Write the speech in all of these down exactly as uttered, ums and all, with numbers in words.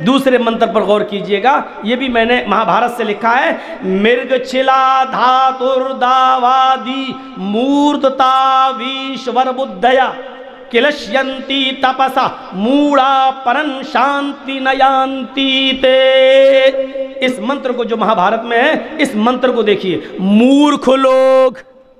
دوسرے منتر پر غور کیجئے گا، یہ بھی میں نے مہابھارت سے لکھا ہے۔ مرگ چھلا دھاتر داوادی مورتتا ویشور بدھیا کلشینتی تپسا موڑا پرن شانتی نیانتی تے۔ اس منتر کو جو مہابھارت میں ہے، اس منتر کو دیکھیے، مورکھ لوگ،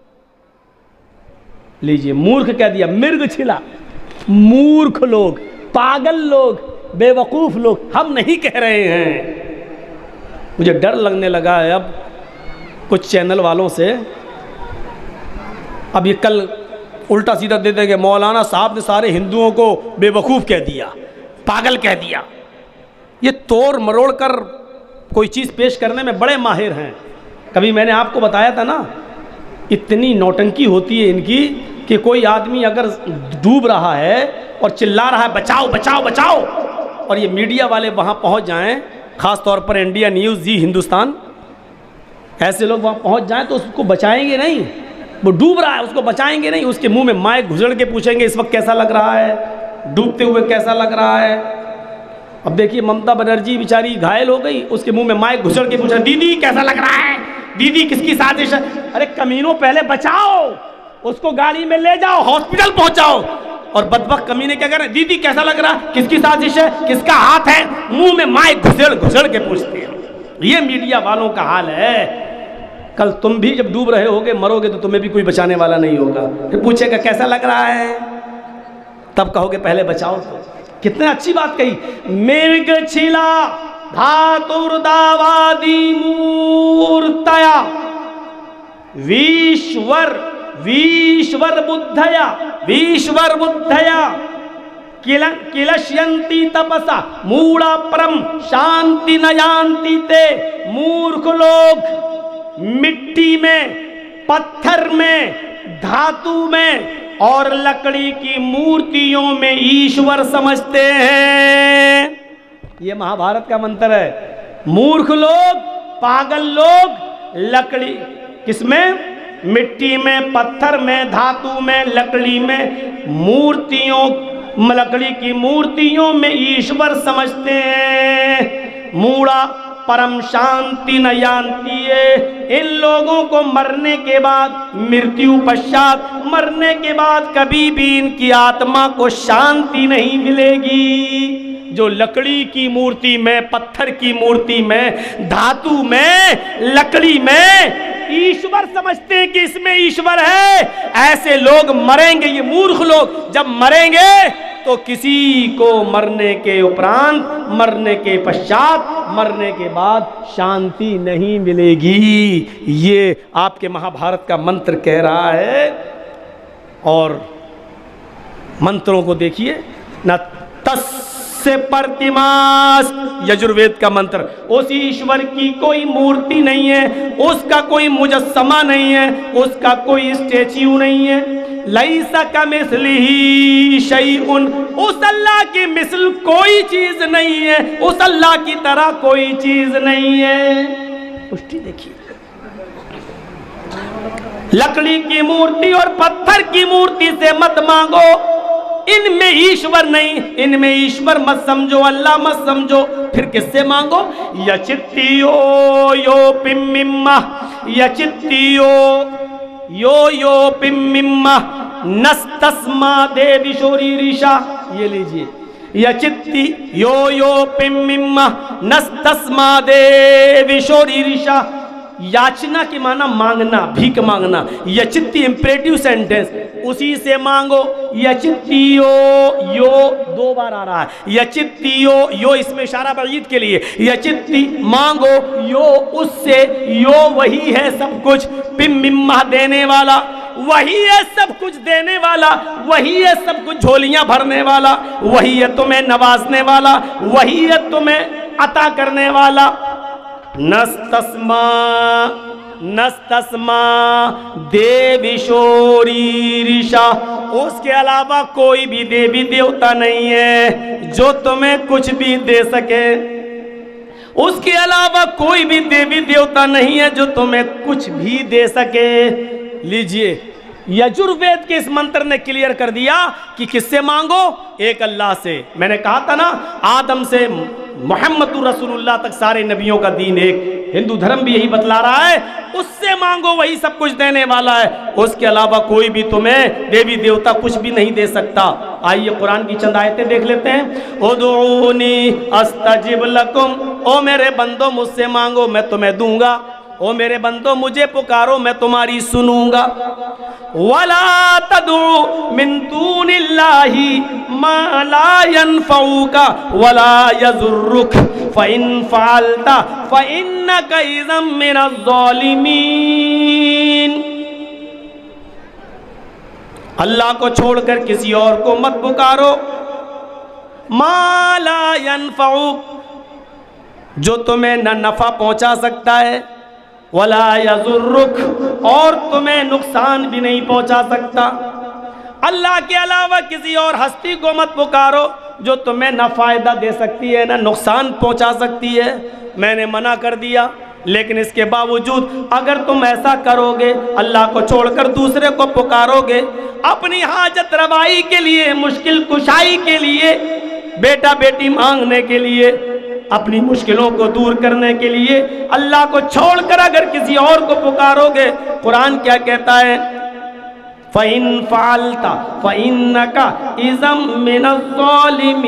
لیجئے مورکھ کہہ دیا، مرگ چھلا، مورکھ لوگ، پاگل لوگ، بے وقوف لوگ، ہم نہیں کہہ رہے ہیں۔ مجھے ڈر لگنے لگا ہے اب کچھ چینل والوں سے، اب یہ کل الٹا سیدھا دے دیں گے مولانا صاحب نے سارے ہندوؤں کو بے وقوف کہہ دیا، پاگل کہہ دیا۔ یہ توڑ مروڑ کر کوئی چیز پیش کرنے میں بڑے ماہر ہیں۔ کبھی میں نے آپ کو بتایا تھا نا، اتنی نوٹنکی ہوتی ہے ان کی کہ کوئی آدمی اگر ڈوب رہا ہے اور چلا رہا ہے بچاؤ بچاؤ بچاؤ، اور یہ میڈیا والے وہاں پہنچ جائیں، خاص طور پر انڈیا نیوز، زی ہندوستان، ایسے لوگ وہاں پہنچ جائیں تو اس کو بچائیں گے نہیں، وہ ڈوب رہا ہے اس کو بچائیں گے نہیں، اس کے منہ میں مائک گھسڑ کے پوچھیں گے اس وقت کیسا لگ رہا ہے، ڈوبتے ہوئے کیسا لگ رہا ہے۔ اب دیکھیے ممتا بنرجی بیچاری گھائل ہو گئی، اس کے منہ میں مائک گھسڑ کے پوچھا دیدی کیسا لگ رہا ہے، دیدی کس کی سازش ہے؟ ارے کمینوں پہلے بچاؤ، اس کو گاڑی میں لے جاؤ، ہاسپٹل پہنچاؤ۔ اور بدبخت کمینے کیا کر رہے ہیں، دیدی کیسا لگ رہا، کس کی سازش ہے، کس کا ہاتھ ہے، منہ میں مائک گھسڑ گھسڑ کے پوچھتے ہیں۔ یہ میڈیا والوں کا حال ہے۔ کل تم بھی جب ڈوب رہے ہوگے، مرو گے تو تمہیں بھی کوئی بچانے والا نہیں ہوگا، پھر پوچھے گا کیسا لگ رہا ہے، تب کہو گے پہلے بچاؤ تو۔ کتنے اچھی بات کہی، مرگ چھلا دھاتر داوادی مورتیا ویشور ویشور بدھیا ویشور بدھیا کلشینتی تپسا موڑا پرم شانتی نیانتی تے۔ مورکھ لوگ مٹی میں، پتھر میں، دھاتو میں اور لکڑی کی مورتیوں میں ایشور سمجھتے ہیں۔ یہ مہابھارت کا منتر ہے۔ مورکھ لوگ، پاگل لوگ، لکڑی کس میں، مٹی میں، پتھر میں، دھاتو میں، لکڑی میں، مورتیوں، لکڑی کی مورتیوں میں ایشور سمجھتے ہیں۔ موڑا پرم شانتی نیانتی ہے۔ ان لوگوں کو مرنے کے بعد، مرتیو پشچات، مرنے کے بعد کبھی بھی ان کی آتما کو شانتی نہیں ملے گی۔ جو لکڑی کی مورتی میں، پتھر کی مورتی میں، دھاتو میں، لکڑی میں ایشور سمجھتے ہیں کہ اس میں ایشور ہے، ایسے لوگ مریں گے، یہ مورخ لوگ جب مریں گے تو کسی کو مرنے کے اپرانت، مرنے کے پشچات، مرنے کے بعد شانتی نہیں ملے گی۔ یہ آپ کے مہابھارت کا منتر کہہ رہا ہے۔ اور منتروں کو دیکھیے، نہ تس سے پرتماس، یجروید کا منتر، اس ایشور کی کوئی مورتی نہیں ہے، اس کا کوئی مجسمہ نہیں ہے، اس کا کوئی اسٹیچیو نہیں ہے۔ لیسا کمثلہ شیء، اس اللہ کی مثل کوئی چیز نہیں ہے، اس اللہ کی طرح کوئی چیز نہیں ہے۔ پشٹی دیکھیے، لکڑی کی مورتی اور پتھر کی مورتی سے مت مانگو، ان میں ایشور نہیں، ان میں ایشور مت سمجھو، اللہ مت سمجھو، پھر کس سے مانگو؟ یچتیو یو پممہ یچتیو یو یو پممہ نستسما دیوی شوری ریشا۔ یہ لیجئے، یچتی یو یو پممہ نستسما دیوی شوری ریشا۔ یاچنا کی معنی مانگنا، بھیک مانگنا، یچتی امپریٹیو سینٹنس، اسی سے مانگو۔ یچتیو، یو دو بار آ رہا ہے، یچتیو، یو اس میں اشارہ بعید کے لیے، یچتی مانگو، یو اس سے، یو وہی ہے سب کچھ، پممہ دینے والا، وہی ہے سب کچھ دینے والا، وہی ہے سب کچھ جھولیاں بھرنے والا، وہی ہے تمہیں نوازنے والا، وہی ہے تمہیں عطا کرنے والا۔ نستسما نستسما دیوی شوری ریشا، اس کے علاوہ کوئی بھی دیوی دیوتا نہیں ہے جو تمہیں کچھ بھی دے سکے، اس کے علاوہ کوئی بھی دیوی دیوتا نہیں ہے جو تمہیں کچھ بھی دے سکے۔ لیجئے، यजुर्वेद के इस मंत्र ने क्लियर कर दिया कि किससे मांगो, एक अल्लाह से। मैंने कहा था ना, आदम से मोहम्मद रसूलुल्लाह तक सारे नबियों का दीन एक, हिंदू धर्म भी यही बतला रहा है, उससे मांगो वही सब कुछ देने वाला है, उसके अलावा कोई भी तुम्हें देवी देवता कुछ भी नहीं दे सकता। आइए कुरान की चंद आयतें देख लेते हैं। उदऊनी अस्तजिब लकुम, ओ मेरे बंदो मुझसे मांगो मैं तुम्हें दूंगा, ओ मेरे बंदो मुझे पुकारो मैं तुम्हारी सुनूंगा। वला तदउ मिन दूनिल्लाहि मा ला यनफउका वला यजुर्रुक फइन फअलता फइन्नका इज़म मिनज़ ज़ालिमीन। अल्लाह को छोड़कर किसी और को मत पुकारो। मा ला यनफउक, जो तुम्हें न नफा पहुंचा सकता है, वला यजुर्रुक, और तुम्हें नुकसान भी नहीं पहुंचा सकता। अल्लाह के अलावा किसी और हस्ती को मत पुकारो जो तुम्हें न फायदा दे सकती है न नुकसान पहुंचा सकती है। मैंने मना कर दिया, लेकिन इसके बावजूद अगर तुम ऐसा करोगे, अल्लाह को छोड़कर दूसरे को पुकारोगे अपनी हाजत रवाई के लिए, मुश्किल कुशाई के लिए, बेटा बेटी मांगने के लिए, अपनी मुश्किलों को दूर करने के लिए, अल्लाह को छोड़कर अगर किसी और को पुकारोगे, कुरान क्या कहता है, फ़इन फ़अलता फ़इन्नका इज़म मिनज़ ज़ालिमीन।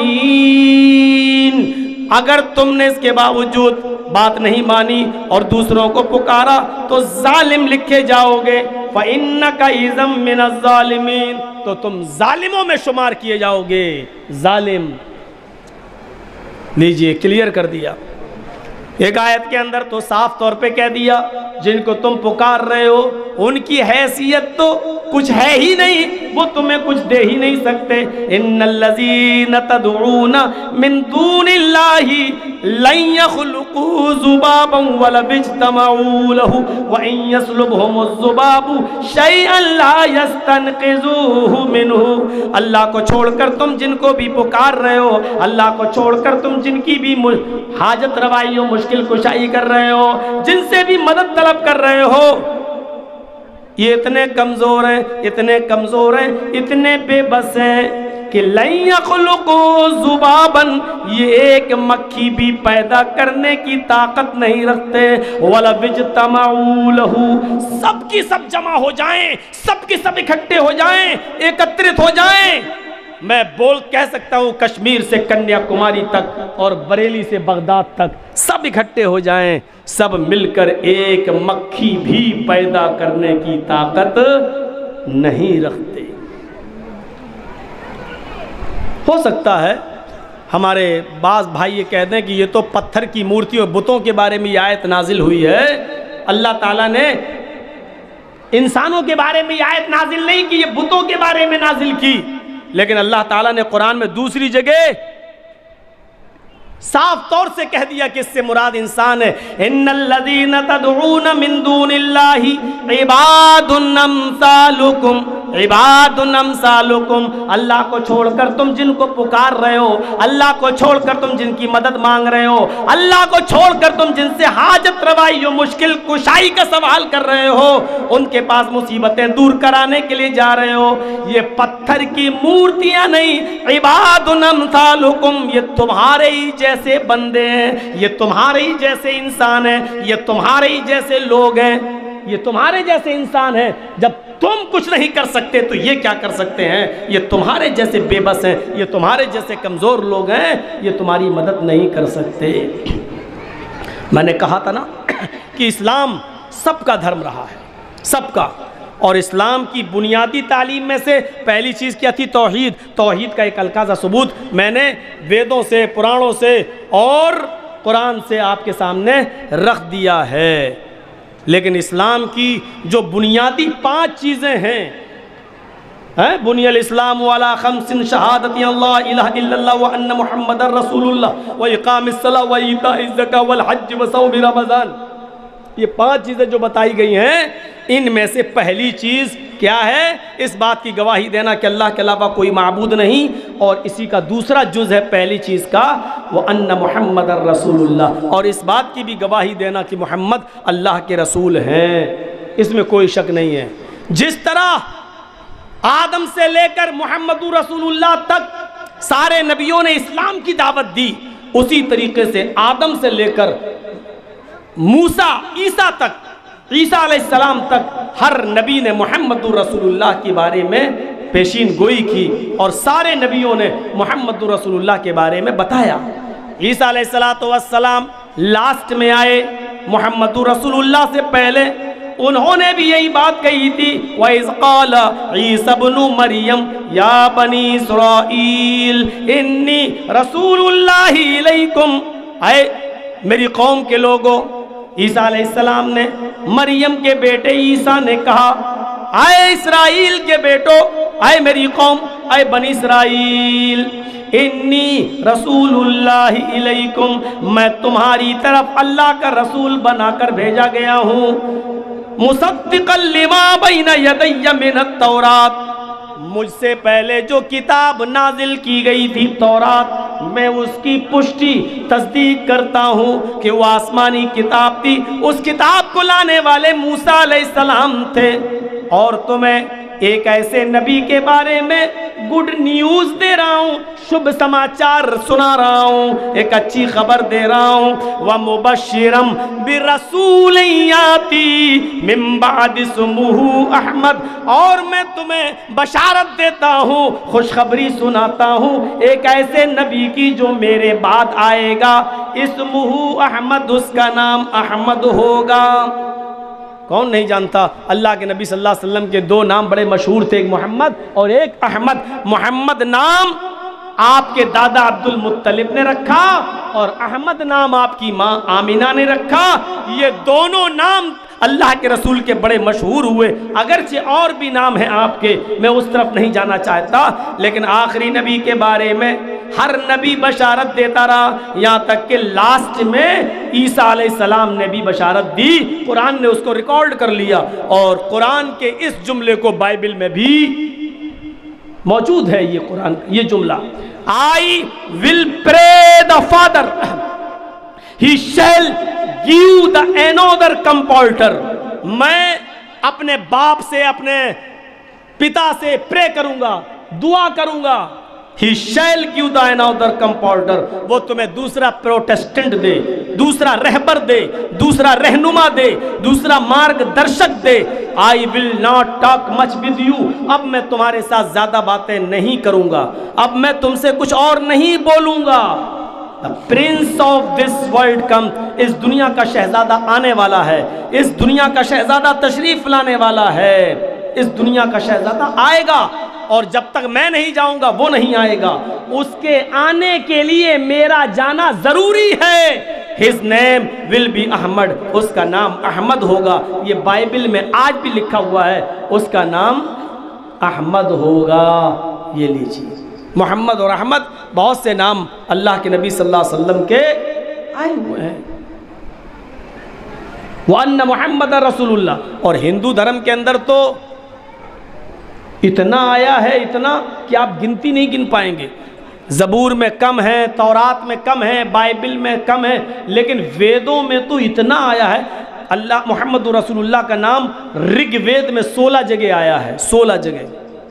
अगर तुमने इसके बावजूद बात नहीं मानी और दूसरों को पुकारा तो जालिम लिखे जाओगे। फ़इन्नका इज़म मिनज़ ज़ालिमीन, तो तुम जालिमों में शुमार किए जाओगे। जालिम, लीजिए क्लियर कर दिया। एक आयत के अंदर तो साफ तौर पे कह दिया, जिनको तुम पुकार रहे हो उनकी हैसियत तो कुछ है ही नहीं, वो तुम्हें कुछ दे ही नहीं सकते। इन्नल्लज़ीना तदऊना मिन दूनिल्लाहि लन यख़्लुक़ू ज़ुबाबन वलव इज्तमऊ लहु व इन यस्लुबहुमुज़्ज़ुबाबु शैअन ला यस्तनक़िज़ूहु मिन्हु। अल्लाह को छोड़कर तुम जिनको भी पुकार रहे हो, अल्लाह को छोड़कर तुम जिनकी भी हाजत रवाई हो, मुश्किल कुशाई कर रहे हो, जिनसे भी मदद तलब कर रहे हो, ये इतने कमजोर हैं, इतने कमजोर हैं, इतने बेबस हैं कि लन यख़्लुक़ू ज़ुबाबन, ये एक मक्खी भी पैदा करने की ताकत नहीं रखते। वलव इज्तमऊ लहु, सब की सब जमा हो जाएं, सब की सब इकट्ठे हो जाएं, एकत्रित हो जाएं, मैं बोल कह सकता हूँ कश्मीर से कन्याकुमारी तक और बरेली से बगदाद तक सब इकट्ठे हो जाएं, सब मिलकर एक मक्खी भी पैदा करने की ताकत नहीं रखते। हो सकता है हमारे बाज़ भाई ये कह दें कि ये तो पत्थर की मूर्तियों बुतों के बारे में ये आयत नाजिल हुई है। अल्लाह ताला ने इंसानों के बारे में ये आयत नाजिल नहीं की, ये बुतों के बारे में नाजिल की। लेकिन अल्लाह ताला ने कुरान में दूसरी जगह साफ तौर से कह दिया कि इससे मुराद इंसान है। इन्नल्लज़ीना तदऊना मिन दूनिल्लाहि इबादुन अम्सालुकुम, इबादुन अम्सालुकुम, अल्लाह को छोड़कर तुम जिनको पुकार रहे हो, अल्लाह को छोड़कर तुम जिनकी मदद मांग रहे हो, अल्लाह को छोड़कर तुम जिनसे हाजत रवाई हो, मुश्किल कुशाई का सवाल कर रहे हो, उनके पास मुसीबतें दूर कराने के लिए जा रहे हो, ये पत्थर की मूर्तियां नहीं, इबादुन अम्सालुकुम, ये तुम्हारे ही जैसे बंदे हैं, ये तुम्हारे ही जैसे इंसान हैं, ये तुम्हारे ही जैसे लोग हैं, ये तुम्हारे जैसे इंसान हैं। जब तुम कुछ नहीं कर सकते तो ये क्या कर सकते हैं? ये तुम्हारे जैसे बेबस हैं, ये तुम्हारे जैसे कमज़ोर लोग हैं, ये तुम्हारी मदद नहीं कर सकते। मैंने कहा था ना कि इस्लाम सबका धर्म रहा है, सबका, और इस्लाम की बुनियादी तालीम में से पहली चीज़ क्या थी? तौहीद। तौहीद का एक अलकाज़ा सबूत मैंने वेदों से, पुराणों से और कुरान से आपके सामने रख दिया है। लेकिन इस्लाम की जो बुनियादी पांच चीज़ें हैं, हैं बुनियल इस्लाम वाला खम्सिन शहादत अल्लाह इलाहा इल्लल्लाह व अन्न मुहम्मदर रसूलुल्लाह व इकामिस सलाह व ईताइज़ ज़कात वल हज व सौम रमज़ान, ये पांच चीज़ें जो बताई गई हैं, इनमें से पहली चीज़ क्या है? इस बात की गवाही देना कि अल्लाह के अलावा कोई माबूद नहीं, और इसी का दूसरा जुज़ है पहली चीज़ का, वो अन्न मुहम्मदर रसूलुल्लाह, और इस बात की भी गवाही देना कि मोहम्मद अल्लाह के रसूल हैं, इसमें कोई शक नहीं है। जिस तरह آدم سے لے کر محمد رسول اللہ تک سارے نبیوں نے اسلام کی دعوت دی، اسی طریقے سے آدم سے لے کر موسیٰ عیسیٰ تک، عیسیٰ علیہ السلام تک ہر نبی نے محمد رسول اللہ کے بارے میں پیشین گوئی کی، اور سارے نبیوں نے محمد رسول اللہ کے بارے میں بتایا۔ عیسیٰ علیہ السلام لاسٹ میں آئے، محمد رسول اللہ سے پہلے انہوں نے بھی یہی بات کہی تھی، وَإِذْ قَالَ عِيسَى ابْنُ مَرْيَمَ يَا بَنِي إِسْرَائِيلَ إِنِّي رَسُولُ اللَّهِ إِلَيْكُمْ، اے میری قوم کے لوگوں، عیسیٰ علیہ السلام نے مریم کے بیٹے عیسیٰ نے کہا، اے اسرائیل کے بیٹو، اے میری قوم، اے بنی اسرائیل، انی رسول اللہ علیکم، میں تمہاری طرف اللہ کا رسول بنا کر بھیجا گیا ہوں، مصدقا لما بین یدی من التورات، مجھ سے پہلے جو کتاب نازل کی گئی تھی تورات، میں اس کی پشتی تصدیق کرتا ہوں کہ وہ آسمانی کتاب تھی، اس کتاب کو لانے والے موسیٰ علیہ السلام تھے، اور تمہیں ایک ایسے نبی کے بارے میں گڈ نیوز دے رہا ہوں، شبھ سماچار سنا رہا ہوں، ایک اچھی خبر دے رہا ہوں، وَمُبَشِّرًا بِرَسُولٍ يَأْتِي مِن بَعْدِ اسْمُهُ احمد، اور میں تمہیں بشارت دیتا ہوں، خوشخبری سناتا ہوں ایک ایسے نبی کی جو میرے بعد آئے گا، اسمہ احمد، اس کا نام احمد ہوگا۔ کون نہیں جانتا؟ اللہ کے نبی صلی اللہ علیہ وسلم کے دو نام بڑے مشہور تھے، ایک محمد اور ایک احمد۔ محمد نام آپ کے دادا عبد المطلب نے رکھا، اور احمد نام آپ کی ماں آمینہ نے رکھا۔ یہ دونوں نام اللہ کے رسول کے بڑے مشہور ہوئے، اگرچہ اور بھی نام ہیں آپ کے، میں اس طرف نہیں جانا چاہتا، لیکن آخری نبی کے بارے میں ہر نبی بشارت دیتا رہا، یہاں تک کہ لاسٹ میں عیسیٰ علیہ السلام نے بھی بشارت دی، قرآن نے اس کو ریکارڈ کر لیا، اور قرآن کے اس جملے کو بائبل میں بھی موجود ہے، یہ قرآن یہ جملہ، I will pray the Father, he shall give the another comforter، میں اپنے باپ سے، اپنے پتا سے پرے کروں گا، دعا کروں گا، he shall give the another comforter، وہ تمہیں دوسرا پروٹسٹنٹ دے، دوسرا رہبر دے، دوسرا رہنما دے، دوسرا مارگ درشک دے۔ I will not talk much with you، اب میں تمہارے ساتھ زیادہ باتیں نہیں کروں گا، اب میں تم سے کچھ اور نہیں بولوں گا۔ The prince of this world comes، اس دنیا کا شہزادہ آنے والا ہے، اس دنیا کا شہزادہ تشریف لانے والا ہے، اس دنیا کا شہزادہ آئے گا، اور جب تک میں نہیں جاؤں گا وہ نہیں آئے گا، اس کے آنے کے لیے میرا جانا ضروری ہے۔ His name will be Ahmad, اس کا نام احمد ہوگا، یہ بائبل میں آج بھی لکھا ہوا ہے، اس کا نام احمد ہوگا۔ یہ لیجیے، محمد اور احمد بہت سے نام اللہ کے نبی صلی اللہ علیہ وسلم کے آئے ہوئے ہیں۔ وَأَنَّ مُحَمَّدَ رَسُولُ اللَّهِ، اور ہندو دھرم کے اندر تو اتنا آیا ہے، اتنا کہ آپ گنتی نہیں گن پائیں گے۔ زبور میں کم ہے، تورات میں کم ہے، بائبل میں کم ہے، لیکن ویدوں میں تو اتنا آیا ہے۔ اللہ محمد رسول اللہ کا نام رگ وید میں سولہ جگہ آیا ہے، سولہ جگہ۔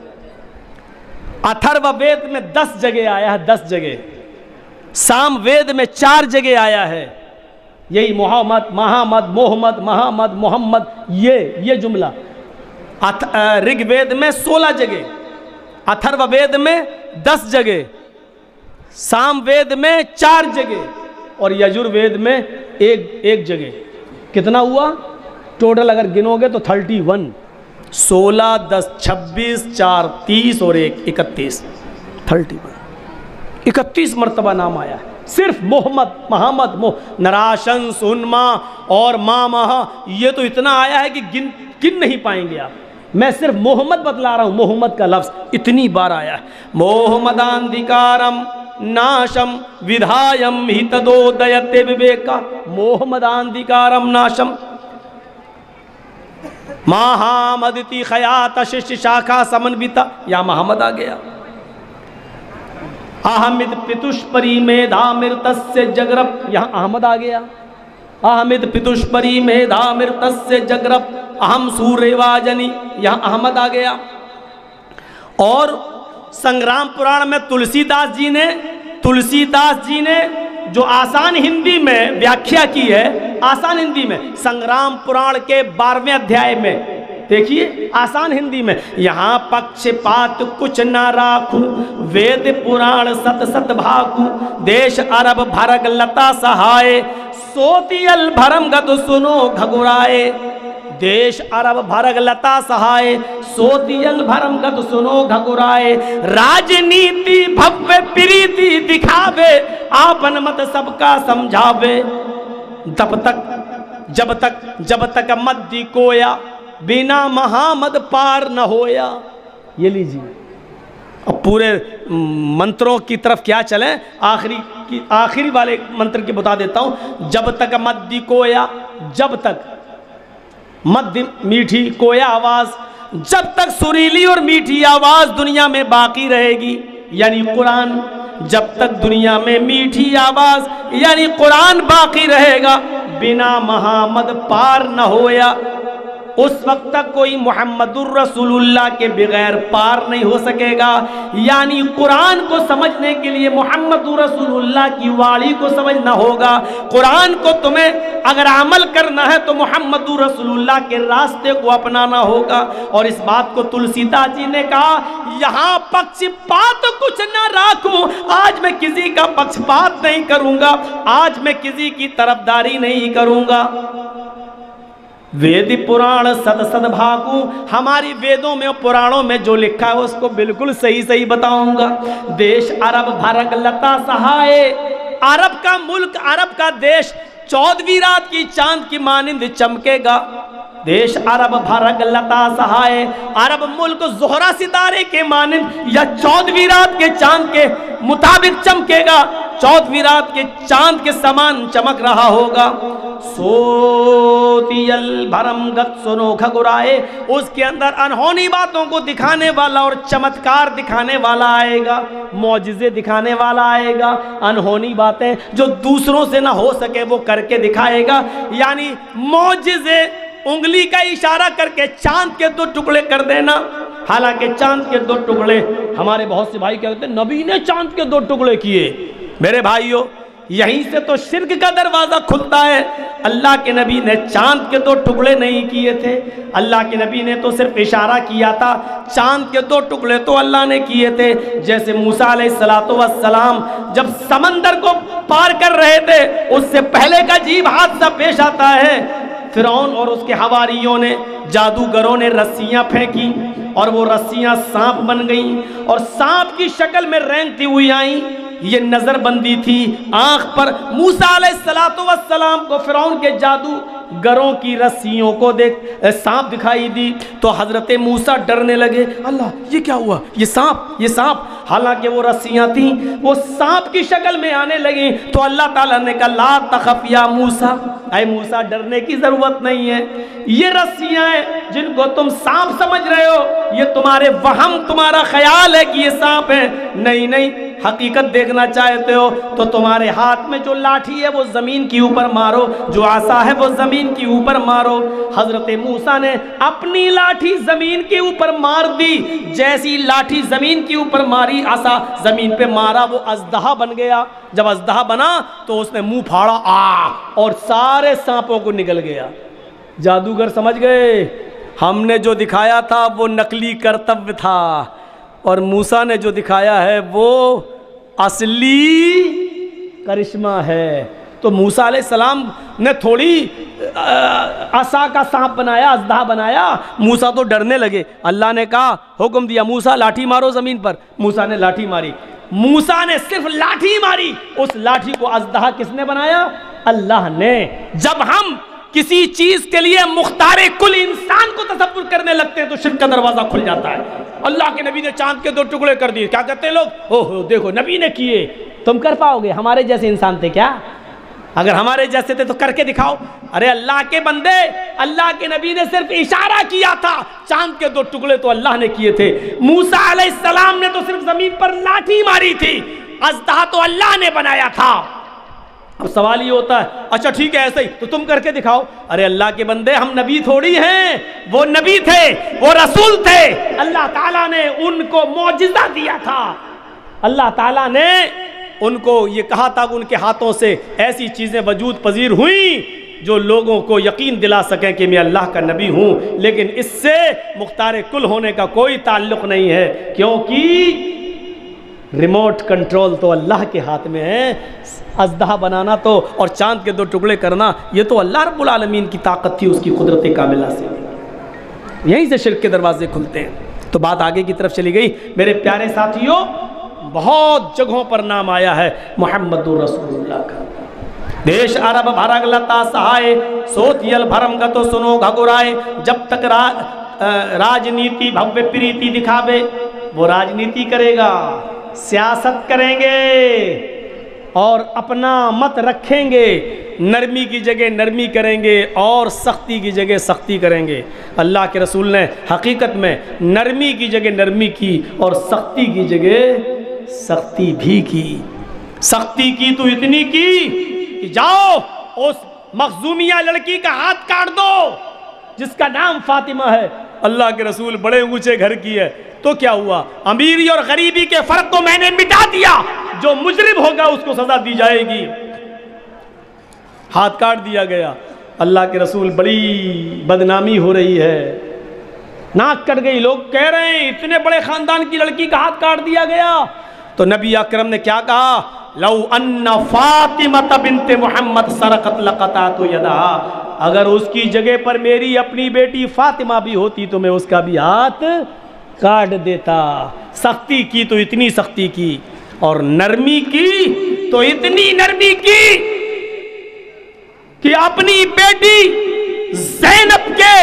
اتھرو وید میں دس جگہ آیا ہے، دس جگہ۔ سام وید میں چار جگہ آیا ہے۔ یہی محمد، محمد، محمد، محمد، محمد، یہ یہ جملہ رگ وید میں سولہ جگہ، اتھرو وید میں دس جگہ، سام وید میں چار جگہ، اور یجور وید میں ایک ایک جگہ۔ کتنا ہوا ٹوٹل اگر گنو گے تو تھرٹی ون، سولہ، دس، چھبیس، چار، تیس، اور ایک اکتیس، تھرٹی ون، اکتیس مرتبہ نام آیا ہے۔ صرف محمد، محمد، نراشن، سنما اور ماں مہا، یہ تو اتنا آیا ہے کہ گن گن نہیں پائیں گے آپ۔ میں صرف محمد بتلا رہا ہوں، محمد کا لفظ اتنی بار آیا ہے۔ محمداندھکارم ناشم ودھایم ہتدودیتے وویکا، محمداندھکارم ناشم مہامدتی خیات شش شاکھا سمنوتا، یا محمد آ گیا۔ احمد پتشپری میں دھامرتسیہ جگرپ، یہاں احمد آ گیا۔ احمد پتشپری میں دھامرتسیہ جگرپ اہم سوریواجنی، یہاں احمد آ گیا۔ اور संग्राम पुराण में तुलसीदास जी ने तुलसीदास जी ने जो आसान हिंदी में व्याख्या की है, आसान हिंदी में संग्राम पुराण के बारहवें अध्याय में देखिए, आसान हिंदी में, यहाँ पक्षपात कुछ ना राखू, वेद पुराण सत सत भाकू, देश अरब भरग लता सहाय, सोतियल भरम गद सुनो घगुराए। देश अरब भरग लता सहाय, सोतियल भरम गद सुनो घगुराए। राजनीति भव्य प्रीति दिखावे, आपन मत सबका समझावे। तब तक जब तक जब तक मद्दी कोया, बिना महामद पार न होया। ये लीजिए, अब पूरे मंत्रों की तरफ क्या चलें, आखिरी की आखिरी वाले मंत्र की बता देता हूं। जब तक मद्दी कोया, जब तक मद्दी मीठी कोया आवाज, जब तक सुरीली और मीठी आवाज दुनिया में बाकी रहेगी, यानी कुरान, जब तक दुनिया में मीठी आवाज यानी कुरान बाकी रहेगा, बिना महामद पार न होया। उस वक्त तक कोई मुहम्मदुर रसूलुल्लाह के बगैर पार नहीं हो सकेगा। यानी कुरान को समझने के लिए मुहम्मदुर रसूलुल्लाह की वाणी को समझना होगा। कुरान को तुम्हें अगर अमल करना है तो मुहम्मदुर रसूलुल्लाह के रास्ते को अपनाना होगा। और इस बात को तुलसीदास जी ने कहा, यहाँ पक्षपात कुछ न राखूं, आज मैं किसी का पक्षपात नहीं करूंगा, आज मैं किसी की तरफदारी नहीं करूंगा। वेद पुराण सद सद भाकू, हमारी वेदों में और पुराणों में जो लिखा है उसको बिल्कुल सही सही बताऊंगा। देश अरब भरग लता सहाय, अरब का मुल्क, अरब का देश चौदहवीं रात की चांद की मानिंद चमकेगा। देश अरब भरग लता सहाय, अरब मुल्क ज़ोहरा सितारे के मानिंद या चौदहवीं रात के चांद के मुताबिक चमकेगा, चौदहवीं रात के चांद के समान चमक रहा होगा। सोतियल भरम गत सुनो घगुराए, उसके अंदर अनहोनी बातों को दिखाने वाला और चमत्कार दिखाने वाला आएगा, मौजिज़े दिखाने वाला आएगा। अनहोनी बातें जो दूसरों से ना हो सके वो करके दिखाएगा, यानी मौजिज़े उंगली का इशारा करके चांद के दो टुकड़े कर देना। हालांकि चांद के दो टुकड़े, हमारे बहुत से भाई क्या कहते हैं नबी ने चांद के दो टुकड़े किए। मेरे भाइयों, यहीं से तो शिर्क का दरवाजा खुलता है। अल्लाह के नबी ने चांद के दो टुकड़े नहीं किए थे, अल्लाह के नबी ने तो सिर्फ इशारा किया था। चांद के दो टुकड़े तो अल्लाह ने किए थे। जैसे मूसा अलैहिस्सलातु वस्सलाम जब समंदर को पार कर रहे थे, उससे पहले का अजीब हादसा पेश आता है। फिरौन और उसके हवारियों ने, जादूगरों ने रस्सियां फेंकी और वो रस्सियां सांप बन गईं और सांप की शक्ल में रेंगती हुई आई। ये नजरबंदी थी आंख पर। मूसा अलैहिस्सलातु वस्सलाम को फिरौन के जादूगरों की रस्सियों को देख सांप दिखाई दी तो हजरत मूसा डरने लगे, अल्लाह ये क्या हुआ, ये सांप, ये सांप। हालांकि वो रस्सियां थी, वो सांप की शक्ल में आने लगी। तो अल्लाह ताला ने कहा, ला तखफ या मूसा, ऐ मूसा डरने की जरूरत नहीं है। ये रस्सियां हैं जिनको तुम सांप समझ रहे हो, ये तुम्हारे वहम, तुम्हारा ख्याल है कि ये सांप है। नहीं नहीं, हकीकत देखना चाहते हो तो तुम्हारे हाथ में जो लाठी है वो जमीन के ऊपर मारो, जो आसा है वो जमीन के ऊपर मारो। हजरत मूसा ने अपनी लाठी जमीन के ऊपर मार दी। जैसी लाठी जमीन के ऊपर मारी, आसा जमीन पे मारा, वो अजदहा बन गया। जब अजदहा बना तो उसने मुंह फाड़ा, आ और सारे सांपों को निकल गया। जादूगर समझ गए हमने जो दिखाया था वो नकली कर्तव्य था और मूसा ने जो दिखाया है वो असली करिश्मा है। तो मूसा अलैहिस्सलाम ने थोड़ी आसा का सांप बनाया, अजदहा बनाया। मूसा तो डरने लगे। अल्लाह ने कहा, हुक्म दिया, मूसा लाठी मारो जमीन पर। मूसा ने लाठी मारी। मूसा ने सिर्फ लाठी मारी, उस लाठी को अजदहा किसने बनाया? अल्लाह ने। जब हम किसी चीज के लिए मुख्तारे कुल इंसान को तसव्वुर करने लगते हैं तो शिर्क का दरवाजा खुल जाता है। अल्लाह के नबी ने चांद के दो टुकड़े कर दिए, क्या कहते हैं लोग, ओहो देखो नबी ने किए, तुम कर पाओगे? हमारे जैसे इंसान थे क्या? अगर हमारे जैसे थे तो करके दिखाओ। अरे अल्लाह के बंदे, अल्लाह के नबी ने सिर्फ इशारा किया था, चांद के दो टुकड़े तो अल्लाह ने किए थे। मूसा अलैहिस्सलाम ने तो सिर्फ जमीन पर लाठी मारी थी, अजदहा तो अल्लाह ने बनाया था। اب سوال یہ ہوتا ہے اچھا ٹھیک ہے ایسا ہی تو تم کر کے دکھاؤ. ارے اللہ کے بندے ہم نبی تھوڑی ہیں, وہ نبی تھے, وہ رسول تھے, اللہ تعالیٰ نے ان کو معجزہ دیا تھا, اللہ تعالیٰ نے ان کو یہ کہا تھا کہ ان کے ہاتھوں سے ایسی چیزیں وجود پذیر ہوئیں جو لوگوں کو یقین دلا سکیں کہ میں اللہ کا نبی ہوں. لیکن اس سے مختار کل ہونے کا کوئی تعلق نہیں ہے, کیونکہ ریموٹ کنٹرول تو اللہ کے ہاتھ میں ہے. اژدہا بنانا تو اور چاند کے دو ٹکڑے کرنا یہ تو اللہ رب العالمین کی طاقت تھی, اس کی قدرت کاملہ سے. یہیں سے شرک کے دروازے کھلتے ہیں. تو بات آگے کی طرف چلی گئی. میرے پیارے ساتھیوں, بہت جگہوں پر نام آیا ہے محمد رسول اللہ کا. دیش عرب بھرگ لتا سہائے سوتیل بھرم گتو سنو گھگرائے. جب تک راجنیتی بھویہ پریتی دکھاوے, وہ راجنیتی کرے گا, سیاست کریں گے اور اپنا مت رکھیں گے, نرمی کی جگہ نرمی کریں گے اور سختی کی جگہ سختی کریں گے. اللہ کے رسول نے حقیقت میں نرمی کی جگہ نرمی کی اور سختی کی جگہ سختی بھی کی. سختی کی تو اتنی کی کہ جاؤ اس مخزومیہ لڑکی کا ہاتھ کاٹ دو جس کا نام فاطمہ ہے. اللہ کے رسول بڑے اونچے گھر کی ہے تو کیا ہوا, امیری اور غریبی کے فرق کو میں نے مٹا دیا, جو مجرم ہوگا اس کو سزا دی جائے گی. ہاتھ کاٹ دیا گیا. اللہ کے رسول بڑی بدنامی ہو رہی ہے, ناک کٹ گئی. لوگ کہہ رہے ہیں اتنے بڑے خاندان کی لڑکی کا ہاتھ کاٹ دیا گیا. تو نبی اکرم نے کیا کہا, لو ان فاطمہ بنت محمد سرقت لقطعت یدہا, اگر اس کی جگہ پر میری اپنی بیٹی فاطمہ بھی ہوتی تو میں اس کا بھی ہاتھ کاٹ دیتا. سختی کی تو اتنی سختی کی اور نرمی کی تو اتنی نرمی کی کہ اپنی بیٹی زینب کے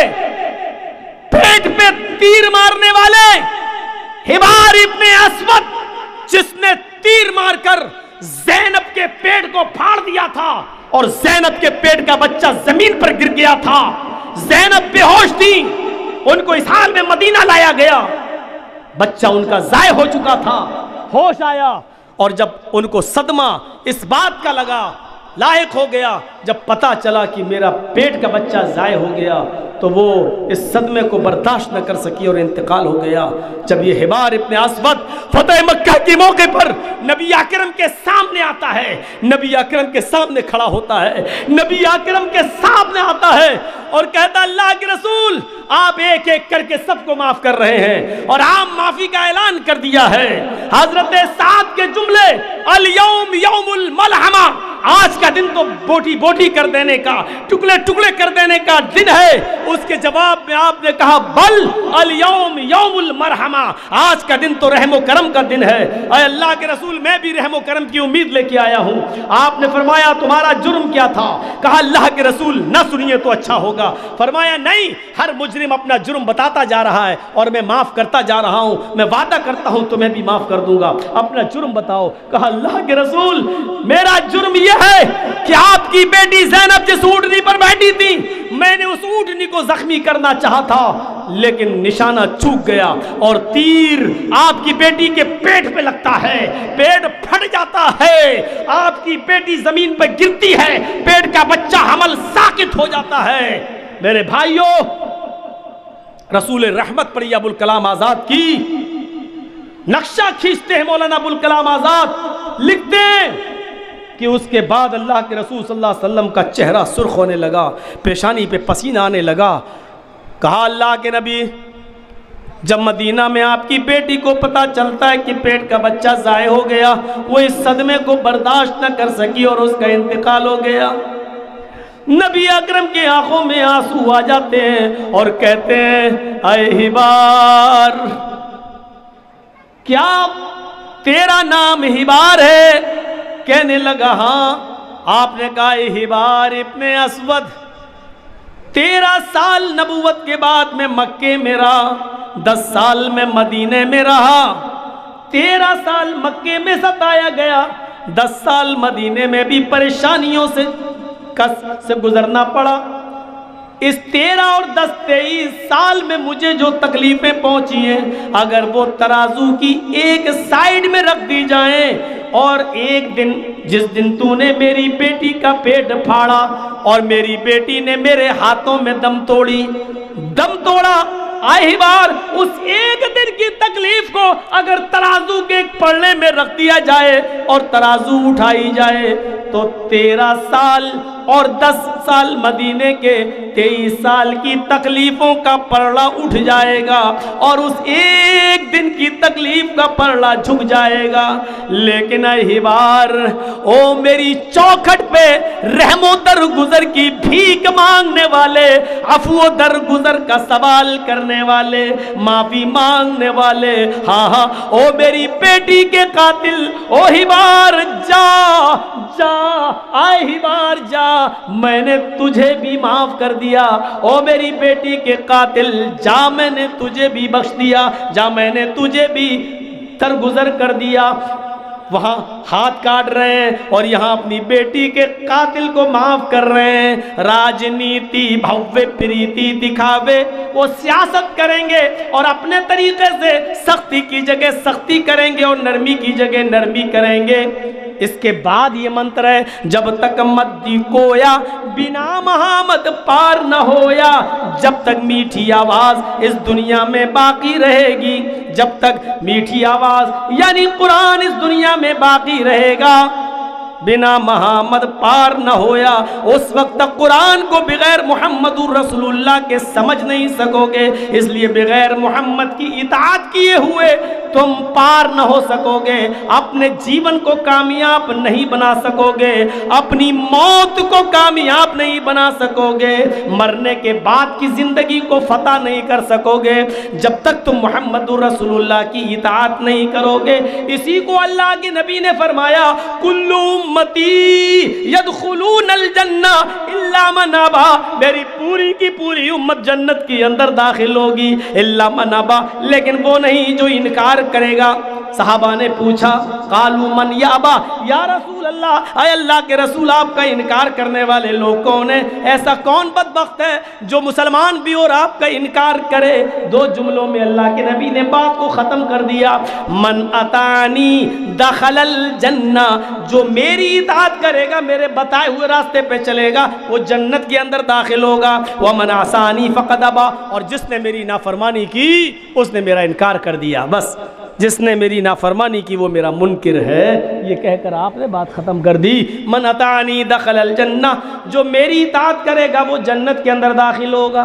پیٹ پہ تیر مارنے والے حبار ابن اسود, جس نے تیر مار کر زینب کے پیٹ کو پھاڑ دیا تھا اور زینب کے پیٹ کا بچہ زمین پر گر گیا تھا. زینب بے ہوش تھی, ان کو اس حال میں مدینہ لایا گیا, بچہ ان کا ضائع ہو چکا تھا. ہوش آیا اور جب ان کو صدمہ اس بات کا لگا, لاحق ہو گیا, جب پتہ چلا کہ میرا پیٹ کا بچہ ضائع ہو گیا تو وہ اس صدمے کو برداشت نہ کر سکی اور انتقال ہو گیا. جب یہ حبار ابن اسود فتح مکہ کے موقع پر نبی اکرم کے سامنے آتا ہے, نبی اکرم کے سامنے کھڑا ہوتا ہے, نبی اکرم کے سامنے آتا ہے اور کہتا اللہ کے رسول آپ ایک ایک کر کے سب کو معاف کر رہے ہیں اور عام معافی کا اعلان کر دیا ہے. حضرت سعد کے جملے الیوم یوم الملحمہ, آج کا دن تو بوٹی بوٹی کر دینے کا, ٹکڑے ٹکڑے کر دینے کا دن ہے. اس کے جواب میں آپ نے کہا بل الیوم یوم المرحمہ, آج کا دن تو رحم و کرم کا دن ہے. اے اللہ کے رسول میں بھی رحم و کرم کی امید لے کے آیا ہوں. آپ نے فرمایا تمہارا جرم کیا تھا؟ کہا اللہ کے رسول نہ سنیے تو اچھا ہوگا. فرمایا نہیں, ہر مجرم اپنا جرم بتاتا جا رہا ہے اور میں معاف کرتا جا رہا ہوں, میں وعدہ کرتا ہوں تمہیں بھی معاف کر دوں گا, اپنا جرم بتاؤ. کہا اللہ کے رسول میرا جرم یہ ہے کہ آپ کی بیٹی زینب جس اونٹنی پر بیٹھی تھی, میں نے اس اونٹنی کو زخمی کرنا چاہا تھا لیکن نشانہ چوک گیا اور تیر آپ کی بیٹی کے پیٹ پہ لگتا ہے, پیٹ پھٹ جاتا ہے, آپ کی بیٹی زمین پہ گرتی ہے, پیٹ کا بچہ حمل ساقط ہو جاتا ہے. میرے بھائیوں, رسول رحمت پر یہ ابوالکلام آزاد کی نقشہ کھینچتے ہیں مولانا ابوالکلام آزاد, لکھتے ہیں کہ اس کے بعد اللہ کے رسول صلی اللہ علیہ وسلم کا چہرہ سرخ ہونے لگا, پیشانی پہ پسینہ آنے لگا. کہا اللہ کے نبی جب مدینہ میں آپ کی بیٹی کو پتا چلتا ہے کہ پیٹ کا بچہ ضائع ہو گیا, وہ اس صدمے کو برداشت نہ کر سکی اور اس کا انتقال ہو گیا. نبی اکرم کی آنکھوں میں آنسو آ جاتے ہیں اور کہتے ہیں اے حبار, کیا تیرا نام حبار ہے؟ کہنے لگا ہاں. آپ نے کہا اے حبار ابن اسود, تیرہ سال نبوت کے بعد میں مکے میں رہا, دس سال میں مدینے میں رہا, تیرہ سال مکے میں ستایا گیا, دس سال مدینے میں بھی پریشانیوں سے کس سے گزرنا پڑا. اس تیرہ اور دس تیئیس سال میں مجھے جو تکلیفیں پہنچی ہیں, اگر وہ ترازو کی ایک سائیڈ میں رکھ دی جائیں اور ایک دن جس دن تو نے میری بیٹی کا پیٹ پھاڑا اور میری بیٹی نے میرے ہاتھوں میں دم توڑی دم توڑا آئی بار اس ایک دن کی تکلیف کو اگر ترازو کے ایک پڑنے میں رکھ دیا جائے اور ترازو اٹھائی جائے تو تیرہ سال اور دس سال مدینے کے تیئیس سال کی تکلیفوں کا پلڑا اٹھ جائے گا اور اس ایک دن کی تکلیف کا پلڑا جھک جائے گا. لیکن اے بار او میری چوکھٹ پہ رحم و درگزر کی بھیک مانگنے والے, عفو و درگزر کا سوال کرنے والے, معافی مانگنے والے, ہاں ہاں او میری بیٹی کے قاتل, او ہی بار جا جا, آئے ہی بار جا, میں نے تجھے بھی معاف کر دیا. او میری بیٹی کے قاتل جا, میں نے تجھے بھی بخش دیا, جا میں نے تجھے بھی درگزر کر دیا. وہاں ہاتھ کاٹ رہے ہیں اور یہاں اپنی بیٹی کے قاتل کو معاف کر رہے ہیں. راجنیتی بھوے پریتی دکھاوے, وہ سیاست کریں گے اور اپنے طریقے سے سختی کی جگہ سختی کریں گے اور نرمی کی جگہ نرمی کریں گے. اس کے بعد یہ منتر ہے, جب تک مدی کویا بنا محمد پار نہ ہویا, جب تک میٹھی آواز اس دنیا میں باقی رہے گی, جب تک میٹھی آواز یعنی قرآن اس دنیا میں باقی رہے گا, بنا محمد پار نہ ہویا. اس وقت تک قرآن کو بغیر محمد رسول اللہ کے سمجھ نہیں سکو گے, اس لیے بغیر محمد کی اطاعت کیے ہوئے تم پار نہ ہو سکو گے, اپنے جیون کو کامیاب نہیں بنا سکو گے, اپنی موت کو کامیاب نہیں بنا سکو گے, مرنے کے بعد کی زندگی کو فتح نہیں کر سکو گے جب تک تم محمد رسول اللہ کی اطاعت نہیں کرو گے. اسی کو اللہ کے نبی نے فرمایا, کل امتی یدخلون الجنہ الا من ابا, میری پوری کی پوری امت جنت کی اندر داخل ہوگی الا من ابا, لیکن وہ نہیں جو انکار کرے گا. صحابہ نے پوچھا, قالوا من یابا, یا رسول اللہ, اے اللہ کے رسول آپ کا انکار کرنے والے لوگ کون ہیں, ایسا کون بدبخت ہے جو مسلمان بھی اور آپ کا انکار کرے. دو جملوں میں اللہ کے نبی نے بات کو ختم کر دیا, من اطانی دخل الجنہ, جو میری اطاعت کرے گا, میرے بتائے ہوئے راستے پہ چلے گا, وہ جنت کے اندر داخل ہوگا. ومن عصانی فقد ابا, اور جس نے میری نافرمانی کی اس نے میرا انکار کر دیا. بس جس نے میری نافرمانی کی وہ میرا منکر ہے. یہ کہہ کر آپ نے بات ختم کر دی. من اطاعنی دخل الجنہ, جو میری اطاعت کرے گا وہ جنت کے اندر داخل ہوگا.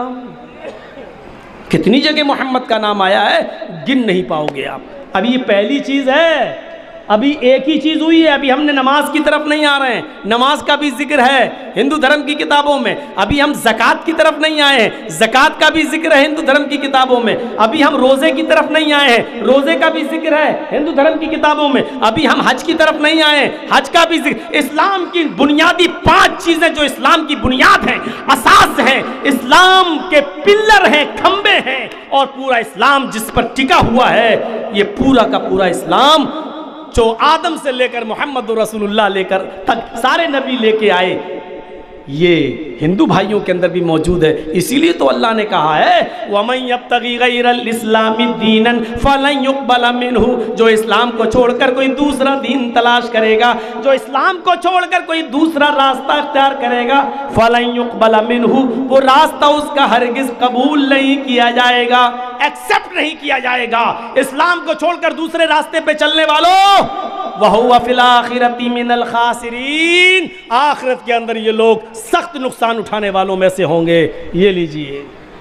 کتنی جگہ محمد کا نام آیا ہے, گن نہیں پاؤ گے آپ. ابھی یہ پہلی چیز ہے, ابھی ایک ہی چیز ہوئی ہے. ابھی ہم نے نماز کی طرف نہیں آ رہے ہیں, نماز کا بھی ذکر ہے ہندو دھرم کی کتابوں میں. ابھی ہم زکوٰۃ کی طرف نہیں آئے ہیں, زکوٰۃ کا بھی ذکر ہے ہندو دھرم کی کتابوں میں. ابھی ہم روزے کی طرف نہیں آئے ہیں, روزے کا بھی ذکر ہے ہندو دھرم کی کتابوں میں. ابھی ہم حج کی طرف نہیں آئے ہیں, حج کا بھی ذکر. اسلام کی بنیادی پانچ چیزیں جو اسلام کی بنیاد ہیں, اساس ہیں, اسلام کے پلر ہیں, کھمبے ہیں, اور پورا اسلام جس پر ٹکا ہوا ہے, یہ پورا کا پورا اسلام جو آدم سے لے کر محمد رسول اللہ لے کر تک سارے نبی لے کے آئے, یہ ہندو بھائیوں کے اندر بھی موجود ہے. اسی لیے تو اللہ نے کہا ہے, وَمَن يَبْتَغِي غَيْرَ الْإِسْلَامِ دِينًا فَلَن يُقْبَلَ مِنْهُ, جو اسلام کو چھوڑ کر کوئی دوسرا دین تلاش کرے گا, جو اسلام کو چھوڑ کر کوئی دوسرا راستہ اختیار کرے گا, فَلَن يُقْبَلَ مِنْهُ, وہ راستہ اس کا ہرگز قبول نہیں کیا جائے گا, ایکسپٹ نہیں کیا جائے گا. اسلام کو چھوڑ کر دوسرے راستے پہ چلنے والوں, وَهُوَ فِي الْآخِرَةِ مِنَ الْخَاسِرِينَ, آخرت کے اندر یہ لوگ سخت نقصان اٹھانے والوں میں سے ہوں گے. یہ لیجئے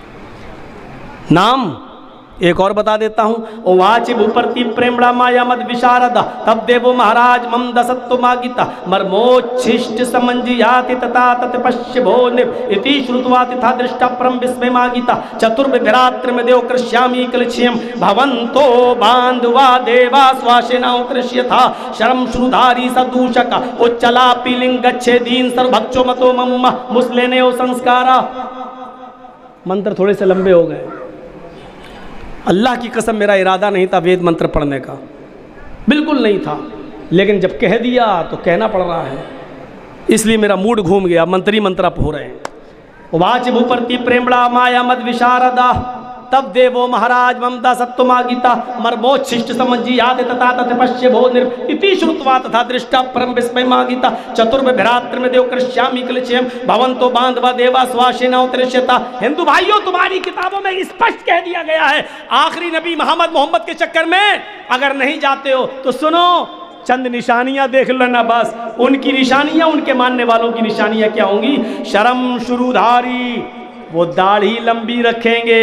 نام ایک اور بتا دیتا ہوں, او واجب پرتی پریمڑا مایا مد وشاردا, تب دیو مہاراج ممد ستو ماگیتا, مرموچھشٹ سمنجیاتی تتا تت پشی بھونیب, اتی شروتواتی تھا درشٹا پرم بسم ماگیتا, چتر بھراتر میں دیو کرشیامی کلچیم, بھونتو باندوا دیوا سواشناؤ کرشی تھا, شرم شرودھاری سدوشکا, او چلا پیلنگ گچھے دین سر بھکچو متو ممہ مسلینے او سنسکارا. منتر تھوڑے سے لمبے ہو گئے. اللہ کی قسم میرا ارادہ نہیں تھا وید منتر پڑھنے کا, بالکل نہیں تھا, لیکن جب کہہ دیا تو کہنا پڑ رہا ہے, اس لیے میرا موڈ گھوم گیا. منتری منتر اب ہو رہے ہیں. واچ بھوپرتی پریمڑا مایا مد وشاردا, तब देवो महाराज ममता सत्वमागीता मर्मोच शिष्ट समझी याद तथा तथ पश्य भो निर् इति श्रुत्वा तथा दृष्टा परम विस्मय मागीता चतुर्भ भ्रात्र में देव कृष्यामि क्लेशम भवंतो बांधवा देवा स्वाशिना उत्तरिष्यता। हिंदू भाइयों, तुम्हारी किताबों में स्पष्ट कह दिया गया है, आखिरी नबी मोहम्मद मोहम्मद के चक्कर में अगर नहीं जाते हो तो सुनो, चंद निशानियां देख लेना बस। उनकी निशानियां, उनके मानने वालों की निशानियां क्या होंगी? शर्म शुरूधारी, वो दाढ़ी लंबी रखेंगे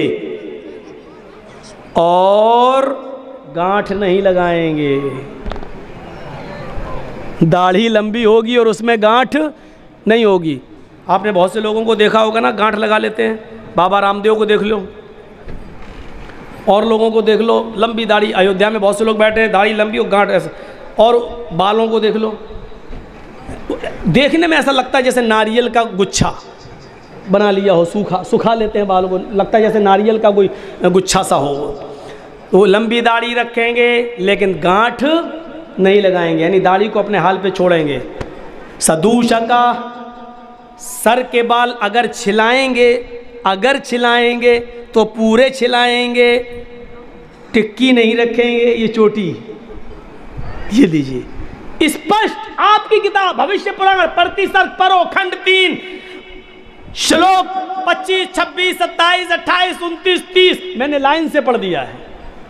और गांठ नहीं लगाएंगे। दाढ़ी लंबी होगी और उसमें गांठ नहीं होगी। आपने बहुत से लोगों को देखा होगा ना, गांठ लगा लेते हैं। बाबा रामदेव को देख लो और लोगों को देख लो, लंबी दाढ़ी। अयोध्या में बहुत से लोग बैठे हैं, दाढ़ी लंबी और गांठ ऐसा। और बालों को देख लो, देखने में ऐसा लगता है जैसे नारियल का गुच्छा बना लिया हो, सूखा सुखा लेते हैं बालों को, लगता है जैसे नारियल का कोई गुच्छा सा हो। तो वो लंबी दाढ़ी रखेंगे लेकिन गांठ नहीं लगाएंगे, यानी दाढ़ी को अपने हाल पे छोड़ेंगे। सदूशका, सर के बाल अगर छिलाएंगे अगर छिलाएंगे तो पूरे छिलाएंगे, टिक्की नहीं रखेंगे, ये चोटी। ये लीजिए स्पष्ट आपकी किताब भविष्य पुराण प्रतिशत परो खंड तीन श्लोक पच्चीस छब्बीस सत्ताईस अट्ठाईस उनतीस तीस, मैंने लाइन से पढ़ दिया है।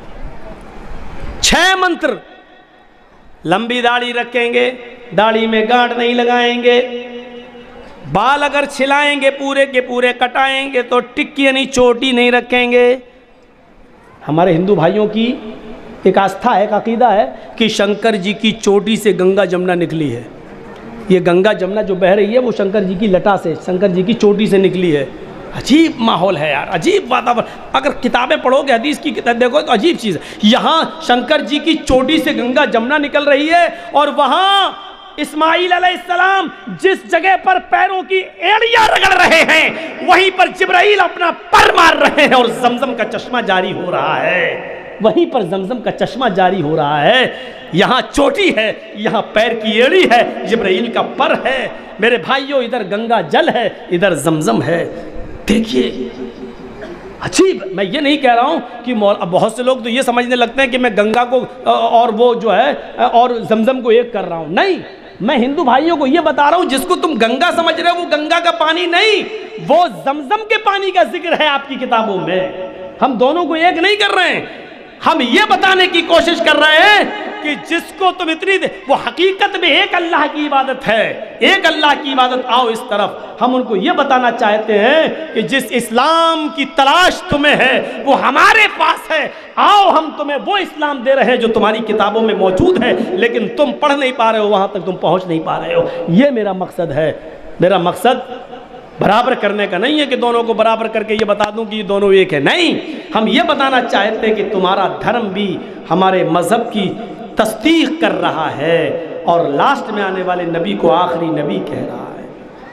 छह मंत्र। लंबी दाढ़ी रखेंगे, दाढ़ी में गांठ नहीं लगाएंगे, बाल अगर छिलाएंगे पूरे के पूरे कटाएंगे तो टिक्की यानी चोटी नहीं रखेंगे। हमारे हिंदू भाइयों की एक आस्था है, एक अकीदा है कि शंकर जी की चोटी से गंगा जमुना निकली है। ये गंगा जमुना जो बह रही है वो शंकर जी की लटा से, शंकर जी की चोटी से निकली है। अजीब माहौल है यार, अजीब वातावरण। अगर किताबें पढ़ोगे हदीस की किताब देखो तो अजीब चीज़ है। यहाँ शंकर जी की चोटी से गंगा जमुना निकल रही है और वहाँ इस्माइल अलैहिस्सलाम जिस जगह पर पैरों की एड़ियां रगड़ रहे हैं वहीं पर जिब्राइल अपना पर मार रहे हैं और जमजम का चश्मा जारी हो रहा है। वहीं पर जमजम का चश्मा जारी हो रहा है। यहाँ चोटी है, यहाँ पैर की एड़ी है, जिब्राइल का पर है। मेरे भाइयों, इधर गंगा जल है, इधर जमजम है। देखिए अजीब। मैं ये नहीं कह रहा हूँ कि बहुत से लोग तो ये समझने लगते हैं कि मैं गंगा को और वो जो है और जमजम को एक कर रहा हूँ। नहीं, मैं हिंदू भाइयों को ये बता रहा हूँ, जिसको तुम गंगा समझ रहे हो वो गंगा का पानी नहीं, वो जमजम के पानी का जिक्र है आपकी किताबों में। हम दोनों को एक नहीं कर रहे हैं। हम ये बताने की कोशिश कर रहे हैं कि जिसको तुम इतनी दे, वो हकीकत में एक अल्लाह की इबादत है, एक अल्लाह की इबादत। आओ इस तरफ। हम उनको ये बताना चाहते हैं कि जिस इस्लाम की तलाश तुम्हें है वो हमारे पास है। आओ हम तुम्हें वो इस्लाम दे रहे हैं जो तुम्हारी किताबों में मौजूद है, लेकिन तुम पढ़ नहीं पा रहे हो, वहां तक तुम पहुंच नहीं पा रहे हो। ये मेरा मकसद है। मेरा मकसद बराबर करने का नहीं है कि दोनों को बराबर करके ये बता दूं कि ये दोनों एक है। नहीं, हम ये बताना चाहते हैं कि तुम्हारा धर्म भी हमारे मजहब की तस्दीक कर रहा है और लास्ट में आने वाले नबी को आखिरी नबी कह रहा है।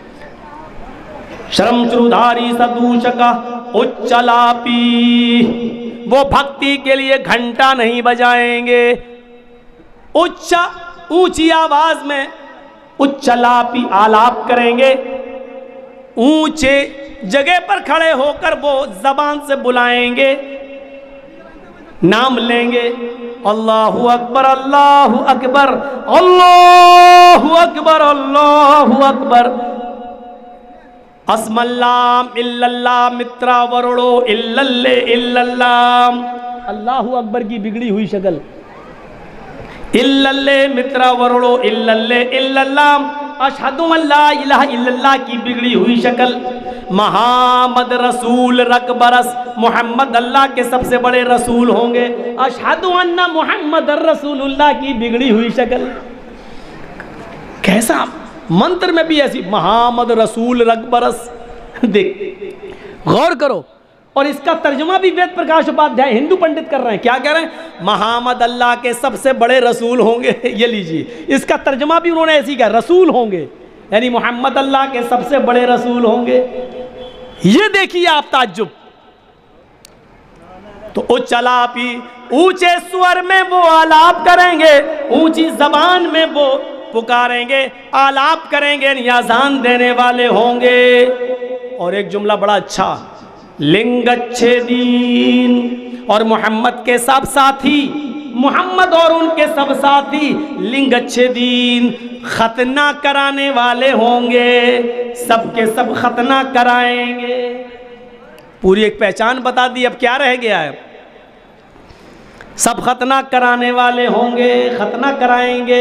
शर्म श्रुधारी सदूषका उच्चलापी, वो भक्ति के लिए घंटा नहीं बजाएंगे। उच्च ऊंची आवाज में उच्चलापी आलाप करेंगे। ऊंचे जगह पर खड़े होकर वो जबान से बुलाएंगे, नाम लेंगे, अल्लाहु अकबर अल्लाहु अकबर अल्लाहु अकबर अल्लाहु अकबर, अस्मल्लाम इल्लल्लाह मित्रा वरुणो इल्लल्ले इल्लल्लाम। अल्लाहु अकबर की बिगड़ी हुई शक्ल, इल्लल्ले मित्रा वरुणो इल्लल्ले इल्लल्लाम, अशहदु अल्ला इलाहा इल्लल्लाह की बिगड़ी हुई शक्ल। मुहम्मद रसूल रकबरस, मोहम्मद अल्लाह के सबसे बड़े रसूल होंगे। अशहदु अन्ना मुहम्मद रसूलुल्लाह की बिगड़ी हुई शक्ल। कैसा मंत्र में भी ऐसी मुहम्मद रसूल रकबरस। देख गौर करो। और इसका तर्जुमा भी वेद प्रकाश उपाध्याय हिंदू पंडित कर रहे हैं। क्या कह रहे हैं? मुहम्मद अल्लाह के सबसे बड़े रसूल होंगे। ये लीजिए, इसका तर्जुमा भी उन्होंने ऐसी कहा, रसूल होंगे, यानी मोहम्मद अल्लाह के सबसे बड़े रसूल होंगे। ये देखिए आप ताज्जुब। तो उच्चलापी, ऊंचे स्वर में वो आलाप करेंगे, ऊंची जबान में वो पुकारेंगे, आलाप करेंगे, यानी अज़ान देने वाले होंगे। और एक जुमला बड़ा अच्छा, लिंगच्छेदीन, और मोहम्मद के सब साथी, मोहम्मद और उनके सब साथी लिंगच्छेदीन, खतना कराने वाले होंगे, सबके सब खतना कराएंगे। पूरी एक पहचान बता दी, अब क्या रह गया है? सब खतना कराने वाले होंगे, खतना कराएंगे।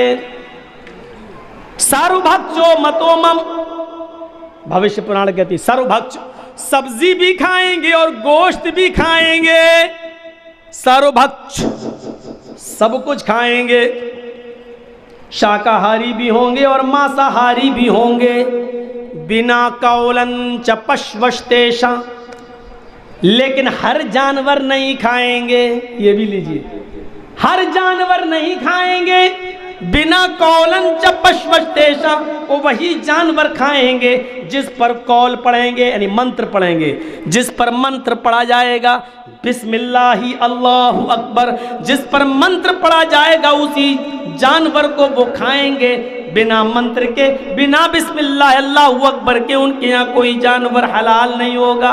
सर्वभक्षो मतोमम, भविष्य पुराण कहती सर्वभक्ष, सब्जी भी खाएंगे और गोश्त भी खाएंगे। सर्वभक्ष, सब कुछ खाएंगे, शाकाहारी भी होंगे और मांसाहारी भी होंगे। बिना कौलन च पश्वस्तेषा, लेकिन हर जानवर नहीं खाएंगे। ये भी लीजिए, हर जानवर नहीं खाएंगे। बिना कौलन च पश्वस्तेषा, वो वही जानवर खाएंगे जिस पर कौल पढ़ेंगे, यानी मंत्र पढ़ेंगे, जिस पर मंत्र पढ़ा जाएगा। बिस्मिल्लाहि अल्लाहु अकबर, जिस पर मंत्र पढ़ा जाएगा उसी जानवर को वो खाएंगे। बिना मंत्र के, बिना बिस्मिल्लाह अल्लाहु अकबर के उनके यहाँ कोई जानवर हलाल नहीं होगा।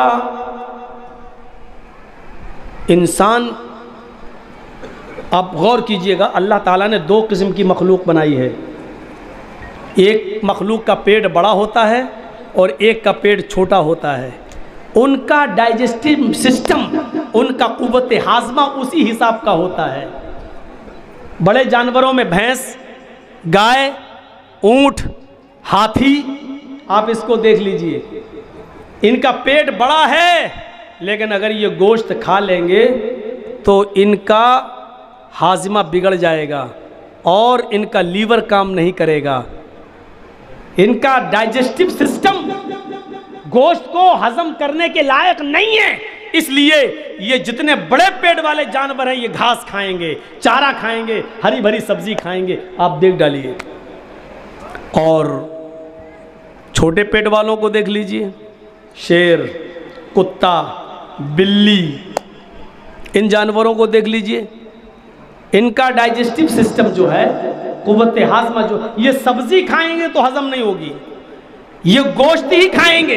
इंसान, आप गौर कीजिएगा, अल्लाह ताला ने दो किस्म की मखलूक बनाई है। एक मखलूक का पेट बड़ा होता है और एक का पेट छोटा होता है। उनका डाइजेस्टिव सिस्टम, उनका कुव्वत हाजमा उसी हिसाब का होता है। बड़े जानवरों में भैंस, गाय, ऊंट, हाथी, आप इसको देख लीजिए, इनका पेट बड़ा है, लेकिन अगर ये गोश्त खा लेंगे तो इनका हाजमा बिगड़ जाएगा और इनका लीवर काम नहीं करेगा। इनका डाइजेस्टिव सिस्टम गोश्त को हजम करने के लायक नहीं है। इसलिए ये जितने बड़े पेट वाले जानवर हैं ये घास खाएंगे, चारा खाएंगे, हरी भरी सब्जी खाएंगे, आप देख डालिए। और छोटे पेट वालों को देख लीजिए, शेर, कुत्ता, बिल्ली, इन जानवरों को देख लीजिए, इनका डाइजेस्टिव सिस्टम जो है, कुव्वत हाजमा जो, ये सब्जी खाएंगे तो हजम नहीं होगी, ये गोश्त ही खाएंगे।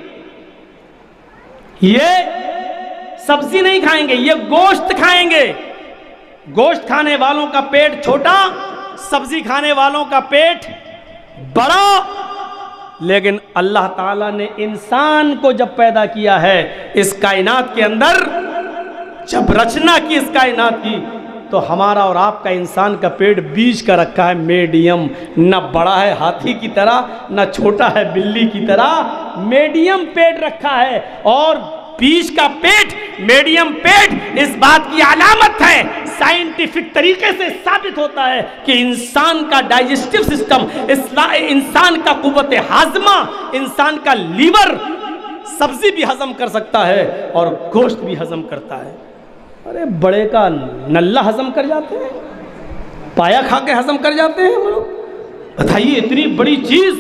ये सब्जी नहीं खाएंगे, ये गोश्त खाएंगे। गोश्त खाने वालों का पेट छोटा, सब्जी खाने वालों का पेट बड़ा। लेकिन अल्लाह ताला ने इंसान को जब पैदा किया है इस कायनात के अंदर, जब रचना की इस कायनात की, तो हमारा और आपका इंसान का पेट बीच का रखा है, मीडियम। न बड़ा है हाथी की तरह, न छोटा है बिल्ली की तरह, मीडियम पेट रखा है। और बीच का पेट, मीडियम पेट, इस बात की अलामत है, साइंटिफिक तरीके से साबित होता है कि इंसान का डाइजेस्टिव सिस्टम, इंसान का कुव्वत हाजमा, इंसान का लीवर सब्जी भी हजम कर सकता है और गोश्त भी हजम करता है। अरे बड़े का नल्ला हजम कर जाते हैं, पाया खा के हजम कर जाते हैं हम लोग। बताइए, इतनी बड़ी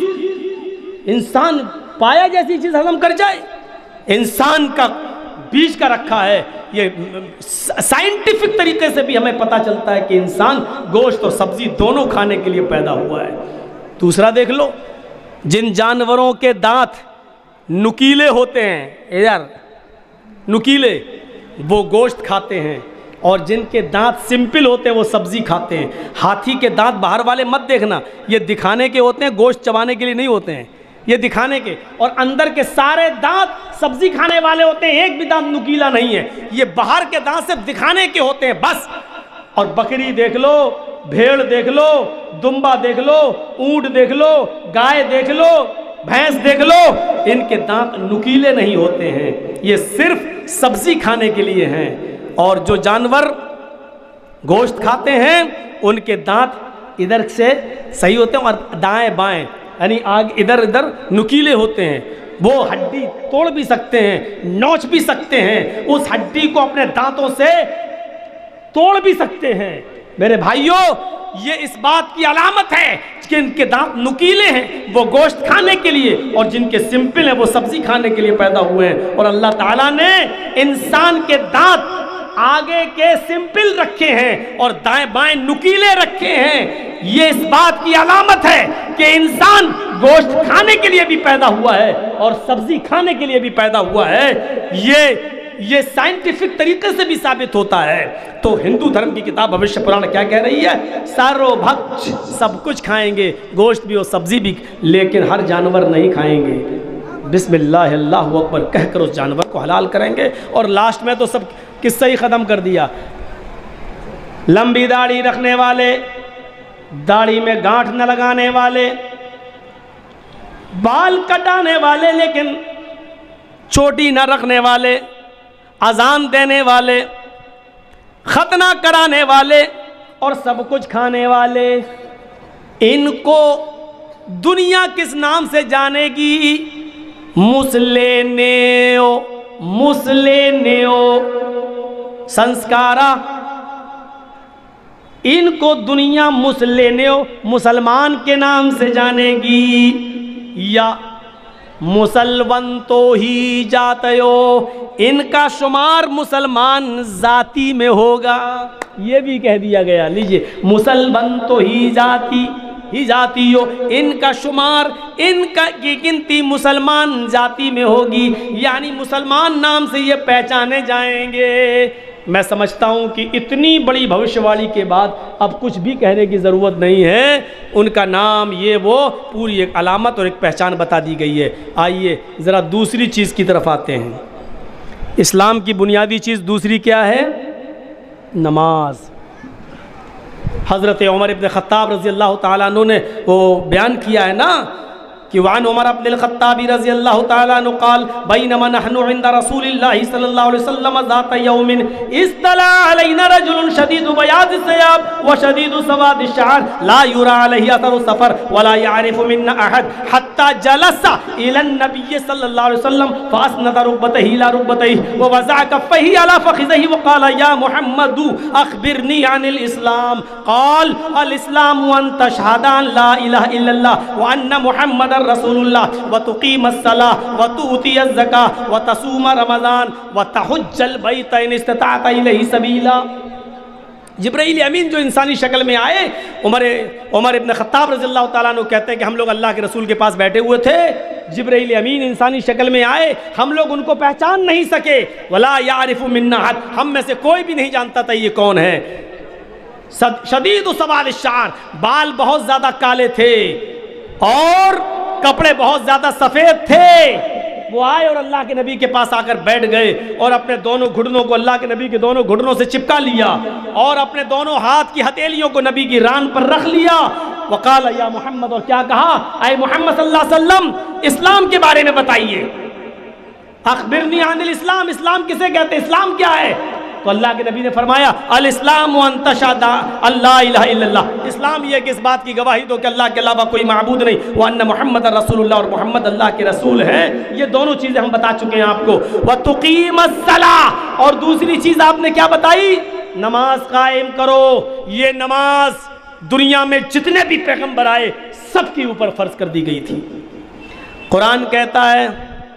चीज इंसान पाया जैसी चीज हजम कर जाए। इंसान का बीज का रखा है, ये साइंटिफिक तरीके से भी हमें पता चलता है कि इंसान गोश्त और सब्जी दोनों खाने के लिए पैदा हुआ है। दूसरा देख लो, जिन जानवरों के दांत नुकीले होते हैं, यार नुकीले, वो गोश्त खाते हैं, और जिनके दांत सिंपल होते हैं वो सब्जी खाते हैं। हाथी के दांत बाहर वाले मत देखना, ये दिखाने के होते हैं, गोश्त चबाने के लिए नहीं होते हैं, ये दिखाने के। और अंदर के सारे दांत सब्जी खाने वाले होते हैं, एक भी दांत नुकीला नहीं है। ये बाहर के दांत सिर्फ दिखाने के होते हैं बस। और बकरी देख लो, भेड़ देख लो, दुम्बा देख लो, ऊंट देख लो, गाय देख लो, भैंस देख लो, इनके दांत नुकीले नहीं होते हैं, ये सिर्फ सब्जी खाने के लिए हैं। और जो जानवर गोश्त खाते हैं उनके दांत इधर से सही होते हैं और दाएं बाएं, यानी आग इधर इधर नुकीले होते हैं। वो हड्डी तोड़ भी सकते हैं, नोच भी सकते हैं, उस हड्डी को अपने दांतों से तोड़ भी सकते हैं। मेरे भाइयों, ये इस बात की अलामत है कि इनके दांत नुकीले हैं, वो गोश्त खाने के लिए, और जिनके सिंपल हैं वो सब्जी खाने के लिए पैदा हुए हैं। और अल्लाह ताला ने इंसान के दांत आगे के सिंपल रखे हैं और दाएं बाएं नुकीले रखे हैं। ये इस बात की अलामत है कि इंसान گوشت کھانے کے لیے بھی پیدا ہوا ہے اور سبزی کھانے کے لیے بھی پیدا ہوا ہے، یہ یہ سائنٹیفک طریقے سے بھی ثابت ہوتا ہے۔ تو ہندو دھرم کی کتاب بھوشیہ پران کیا کہہ رہی ہے؟ سارو بھکش، سب کچھ کھائیں گے، گوشت بھی اور سبزی بھی، لیکن ہر جانور نہیں کھائیں گے۔ بسم اللہ اللہ اکبر کہہ کر اس جانور کو حلال کریں گے۔ اور لاسٹ میں تو سب قصہ ہی ختم کر دیا۔ لمبی داڑھی رکھنے والے، داڑھی میں گانٹھ نہ لگانے والے، بال کٹانے والے لیکن چوٹی نہ رکھنے والے، اذان دینے والے، ختنہ کرانے والے اور سب کچھ کھانے والے، ان کو دنیا کس نام سے جانے گی؟ مسلینیو، مسلینیو سنسکارا، ان کو دنیا مسلینیو مسلمان کے نام سے جانے گی، یا مسلمان تو ہی جاتے ہو، ان کا شمار مسلمان ذاتی میں ہوگا، یہ بھی کہہ دیا گیا۔ لیجئے، مسلمان تو ہی جاتی ہی جاتی ہو، ان کا شمار، ان کا کی گنتی مسلمان ذاتی میں ہوگی، یعنی مسلمان نام سے یہ پہچانے جائیں گے۔ میں سمجھتا ہوں کہ اتنی بڑی بھوشیاوانی کے بعد اب کچھ بھی کہنے کی ضرورت نہیں ہے، ان کا نام یہ وہ پوری ایک علامت اور ایک پہچان بتا دی گئی ہے۔ آئیے ذرا دوسری چیز کی طرف آتے ہیں۔ اسلام کی بنیادی چیز دوسری کیا ہے؟ نماز۔ حضرت عمر ابن خطاب رضی اللہ تعالیٰ عنہ نے وہ بیان کیا ہے نا کہ وعن عمر ابن الخطاب رضی اللہ تعالیٰ عنہ قال بینما نحن عند رسول اللہ صلی اللہ علیہ وسلم ذات یوم اطلع علینا رجل شدید بیاض الثياب وشدید سواد الشعر لا يرى علیہ اثر السفر ولا يعرف منا احد حتى جلس الى النبي صلی اللہ علیہ وسلم فاسند ركبته الى ركبتيه ووضع كفيه على فخذه وقال يا محمد اخبرني عن الاسلام قال الاسلام ان تشهد ان لا اله الا الله وان محمد رسول اللہ وتقیم الصلاة وتؤتی الزکاة وتصوم رمضان وتحج البیت ان استطعت الیہ سبیلا۔ جبرائیل امین جو انسانی شکل میں آئے، عمر عمر ابن خطاب رضی اللہ تعالیٰ عنہ کہتے ہیں کہ ہم لوگ اللہ کے رسول کے پاس بیٹھے ہوئے تھے، جبرائیل امین انسانی شکل میں آئے، ہم لوگ ان کو پہچان نہیں سکے، ولا یعرف منا احد، ہم میں سے کوئی بھی نہیں جانتا تھا یہ کون ہے۔ شدید سواد الشعر، بال بہت زیادہ کالے تھے اور کپڑے بہت زیادہ سفید تھے۔ وہ آئے اور اللہ کے نبی کے پاس آ کر بیٹھ گئے اور اپنے دونوں گھٹنوں کو اللہ کے نبی کے دونوں گھٹنوں سے چپکا لیا اور اپنے دونوں ہاتھ کی ہتھیلیوں کو نبی کی ران پر رکھ لیا۔ وقال یا محمد، اور کیا کہا؟ اے محمد صلی اللہ علیہ وسلم اسلام کے بارے میں بتائیے۔ اخبرنی عن الاسلام، اسلام کسے کہتے ہیں، اسلام کیا ہے؟ تو اللہ کے نبی نے فرمایا الاسلام ان تشہد اللہ الہ الا اللہ، اسلام یہ کہ اس بات کی گواہی دو کہ اللہ کے علاوہ کوئی معبود نہیں، وان محمد رسول اللہ، اور محمد اللہ کے رسول ہیں۔ یہ دونوں چیزیں ہم بتا چکے ہیں آپ کو۔ وتقیم الصلاۃ، اور دوسری چیز آپ نے کیا بتائی؟ نماز قائم کرو۔ یہ نماز دنیا میں جتنے بھی پیغمبر آئے سب کے اوپر فرض کر دی گئی تھی۔ قرآن کہتا ہے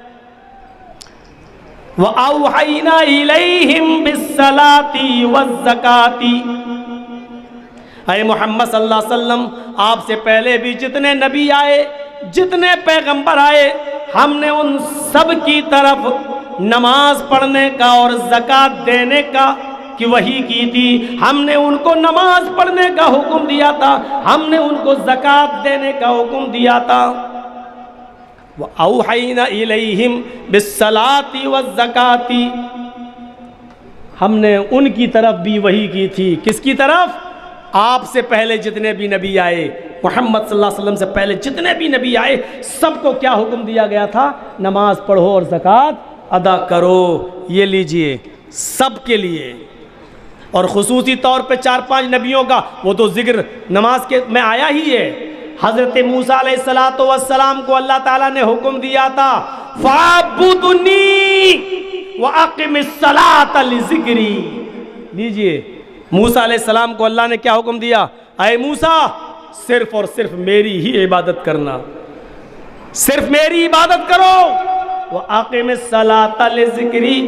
وَأَوْحَيْنَا إِلَيْهِمْ بِالصَّلَاةِ وَالزَّكَاةِ، اے محمد صلی اللہ علیہ وسلم آپ سے پہلے بھی جتنے نبی آئے، جتنے پیغمبر آئے، ہم نے ان سب کی طرف نماز پڑھنے کا اور زکوٰۃ دینے کا کی وحی کی تھی۔ ہم نے ان کو نماز پڑھنے کا حکم دیا تھا، ہم نے ان کو زکوٰۃ دینے کا حکم دیا تھا۔ وَأَوْحَيْنَا إِلَيْهِمْ بِالصَّلَاةِ وَالزَّكَاةِ، ہم نے ان کی طرف بھی وحی کی تھی۔ کس کی طرف؟ آپ سے پہلے جتنے بھی نبی آئے، محمد صلی اللہ علیہ وسلم سے پہلے جتنے بھی نبی آئے، سب کو کیا حکم دیا گیا تھا؟ نماز پڑھو اور زکوٰۃ ادا کرو۔ یہ لیجئے سب کے لیے، اور خصوصی طور پہ چار پانچ نبیوں کا وہ تو ذکر نماز کے میں آیا ہی ہے۔ حضرت موسیٰ علیہ السلام کو اللہ تعالیٰ نے حکم دیا تھا فَاعْبُدْنِي وَأَقِمِ الصَّلَاةَ لِذِكْرِي۔ لیجئے موسیٰ علیہ السلام کو اللہ نے کیا حکم دیا؟ اے موسیٰ صرف اور صرف میری ہی عبادت کرنا، صرف میری عبادت کرو۔ وَأَقِمِ الصَّلَاةَ لِذِكْرِي،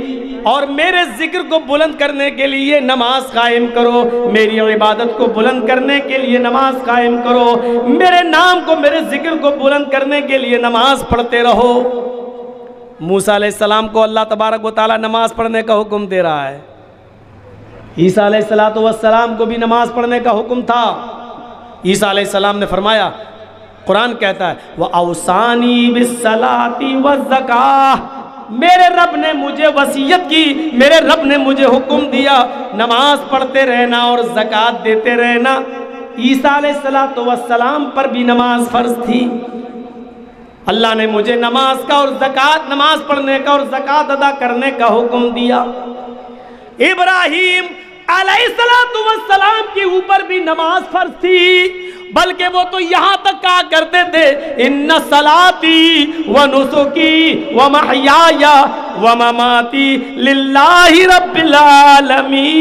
اور میرے ذکر کو بلند کرنے کے لیے نماز قائم کرو، میری عبادت کو بلند کرنے کے لیے نماز قائم کرو، میرے نام کو، میرے ذکر کو بلند کرنے کے لیے نماز پڑھتے رہو۔ موسیٰ علیہ السلام کو اللہ تبارک و تعالیٰ نماز پڑھنے کا حکم دے رہا ہے، عیسیٰ علیہ السلام کو بھی نماز پڑھنے کا حکم تھا۔ عیسیٰ علیہ السلام نے فرمایا، قرآن کہتا ہے وَأَوْصَانِي بِالصَّلَاةِ وَالزَّكَاةِ، میرے رب نے مجھے وصیت کی، میرے رب نے مجھے حکم دیا نماز پڑھتے رہنا اور زکوٰۃ دیتے رہنا۔ عیسیٰ علیہ السلام پر بھی نماز فرض تھی، اللہ نے مجھے نماز کا اور زکوٰۃ، نماز پڑھنے کا اور زکوٰۃ ادا کرنے کا حکم دیا۔ ابراہیم علیہ السلام کے اوپر بھی نماز فرض تھی، بلکہ وہ تو یہاں تک کہا کرتے تھے ان صلاتی و نسکی و محیای و مماتی للہ رب العالمین،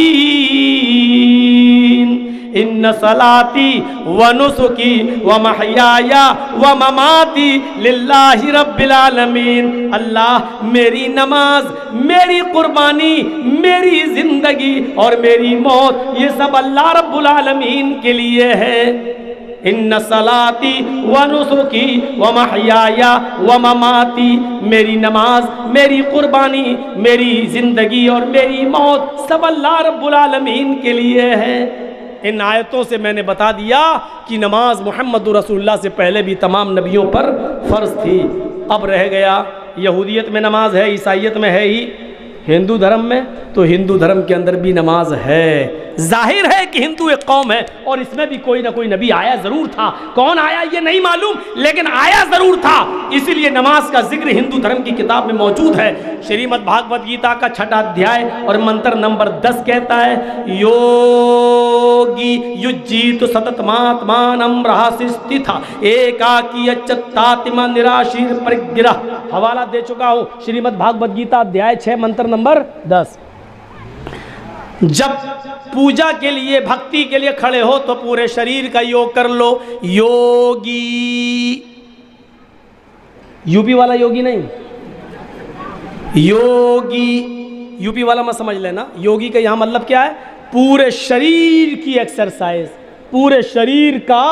ان صلاتی و نسکی و محیای و مماتی للہ رب العالمین، اللہ میری نماز، میری قربانی، میری زندگی اور میری موت یہ سب اللہ رب العالمین کے لیے ہے۔ ان صلاتی و نسکی و محیای و مماتی، میری نماز، میری قربانی، میری زندگی اور میری موت سب اللہ رب العالمین کے لیے ہے۔ ان آیتوں سے میں نے بتا دیا کہ نماز محمد رسول اللہ سے پہلے بھی تمام نبیوں پر فرض تھی۔ اب رہ گیا یہودیت میں نماز ہے، عیسائیت میں ہے ہی، ہندو دھرم میں تو ہندو دھرم کے اندر بھی نماز ہے۔ ظاہر ہے کہ ہندو ایک قوم ہے اور اس میں بھی کوئی نہ کوئی نبی آیا ضرور تھا، کون آیا یہ نہیں معلوم لیکن آیا ضرور تھا، اسی لیے نماز کا ذکر ہندو دھرم کی کتاب میں موجود ہے۔ شریمد بھاگوت گیتا کا چھٹا ادھیائے اور منتر نمبر دس کہتا ہے یوگی یجیت ستتماتمانم رہاسستھا ایکاکی اچتاتما نراشیر پرگرہ، حوالہ دے چکا ہوں شریمد بھاگوت گیتا ادھیائے چھ منتر نمبر دس۔ جب پوجا کے لیے، بھکتی کے لیے کھڑے ہو تو پورے شریر کا یوگ کر لو۔ یوگی، یو پی والا یوگی نہیں، یوگی یو پی والا مت سمجھ لینا، یوگی کا یہاں مطلب کیا ہے؟ پورے شریر کی ایکسرسائز، پورے شریر کا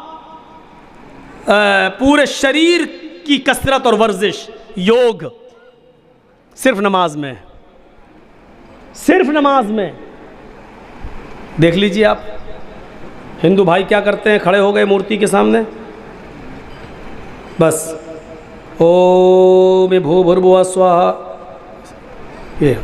پورے شریر کی کثرت اور ورزش، یوگ صرف نماز میں، صرف نماز میں۔ دیکھ لیجئے آپ ہندو بھائی کیا کرتے ہیں، کھڑے ہو گئے مورتی کے سامنے، بس اوم بھو بھربھوا سواہا، یہ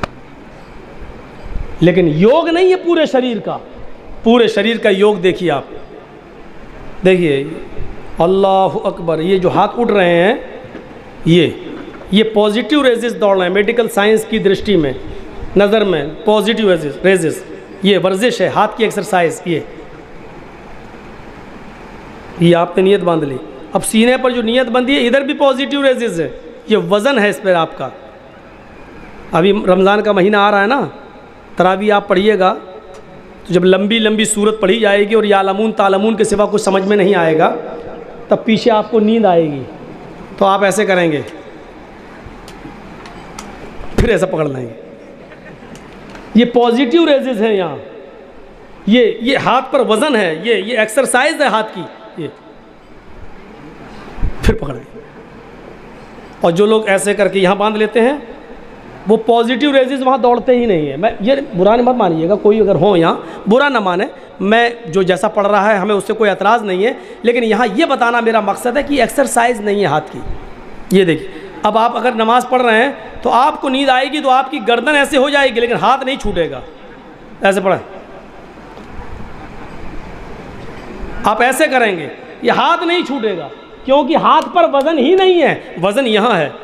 لیکن یوگ نہیں ہے پورے شریر کا، پورے شریر کا یوگ دیکھیے آپ، دیکھیے اللہ اکبر، یہ جو ہاتھ اٹھ رہے ہیں یہ یہ پازیٹیو ریزز دوڑ رہے ہیں، میڈیکل سائنس کی درشٹی میں، نظر میں پازیٹیو ریزز، یہ ورزش ہے، ہاتھ کی ایکسرسائز، یہ یہ آپ نے نیت باندھ لی۔ اب سینے پر جو نیت بندھی ہے ادھر بھی پازیٹیو ریزز ہے، یہ وزن ہے اس پر آپ کا۔ ابھی رمضان کا مہینہ آ رہا ہے نا، تراویح آپ پڑھیے گا تو جب لمبی لمبی صورت پڑھی جائے گی اور یعلمون تعلمون کے سوا کچھ سمجھ میں نہیں آئے گا، تب پیچھے آپ کو نیند آئے گی تو آپ ایسے کریں گے، پھر ایسا پکڑ لیں گے۔ یہ پازیٹیو ریزز ہیں یہاں، یہ یہ ہاتھ پر وزن ہے، یہ یہ ایکسرسائز ہے ہاتھ کی، یہ پھر پکڑ لیں۔ اور جو لوگ ایسے کر کے یہاں باندھ لیتے ہیں وہ پازیٹیو ریزز وہاں دوڑتے ہی نہیں ہیں۔ میں یہ برا مت مانیے گا، کوئی اگر ہو یہاں برا نہ مانے، میں جو جیسا پڑھ رہا ہے ہمیں اس سے کوئی اعتراض نہیں ہے، لیکن یہاں یہ بتانا میرا مقصد ہے کہ ایکسرسائز نہیں ہے ہاتھ کی۔ یہ دیکھیے اب آپ اگر نماز پڑھ رہے ہیں تو آپ کو نیند آئے گی تو آپ کی گردن ایسے ہو جائے گی لیکن ہاتھ نہیں چھوٹے گا، ایسے پڑھیں، آپ ایسے کریں گے یہ ہاتھ نہیں چھوٹے گا کیونکہ ہاتھ پر وزن ہی نہیں ہے، وزن یہاں ہے۔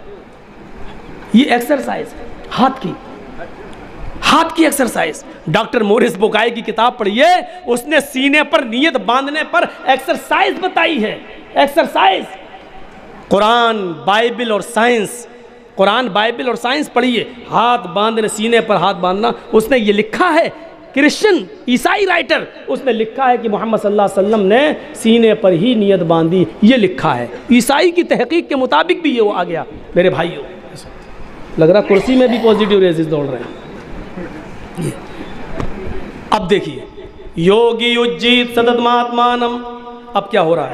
یہ ایکسرسائز ہے ہاتھ کی، ہاتھ کی ایکسرسائز۔ ڈاکٹر مورس بوکائی کی کتاب پڑھیے، اس نے سینے پر نیت باندھنے پر ایکسرسائز بتائی ہے، ایکسرسائز۔ قرآن، بائبل اور سائنس، قرآن، بائبل اور سائنس پڑھیے، ہاتھ باندھنے، سینے پر ہاتھ باندھنا، اس نے یہ لکھا ہے، کرسچن عیسائی رائٹر، اس نے لکھا ہے کہ محمد صلی اللہ علیہ وسلم نے سینے پر ہی نیت باندھی، یہ لکھا ہے۔ عیسائی کی تحقیق کے مطابق بھی یہ وہ آ گیا میرے بھائیوں۔ لگ رہا کرسی میں بھی پازیٹیو ریزز دوڑ رہے ہیں. اب دیکھیے یوگی اجیت سدت مہاتمانم. اب کیا ہو رہا ہے؟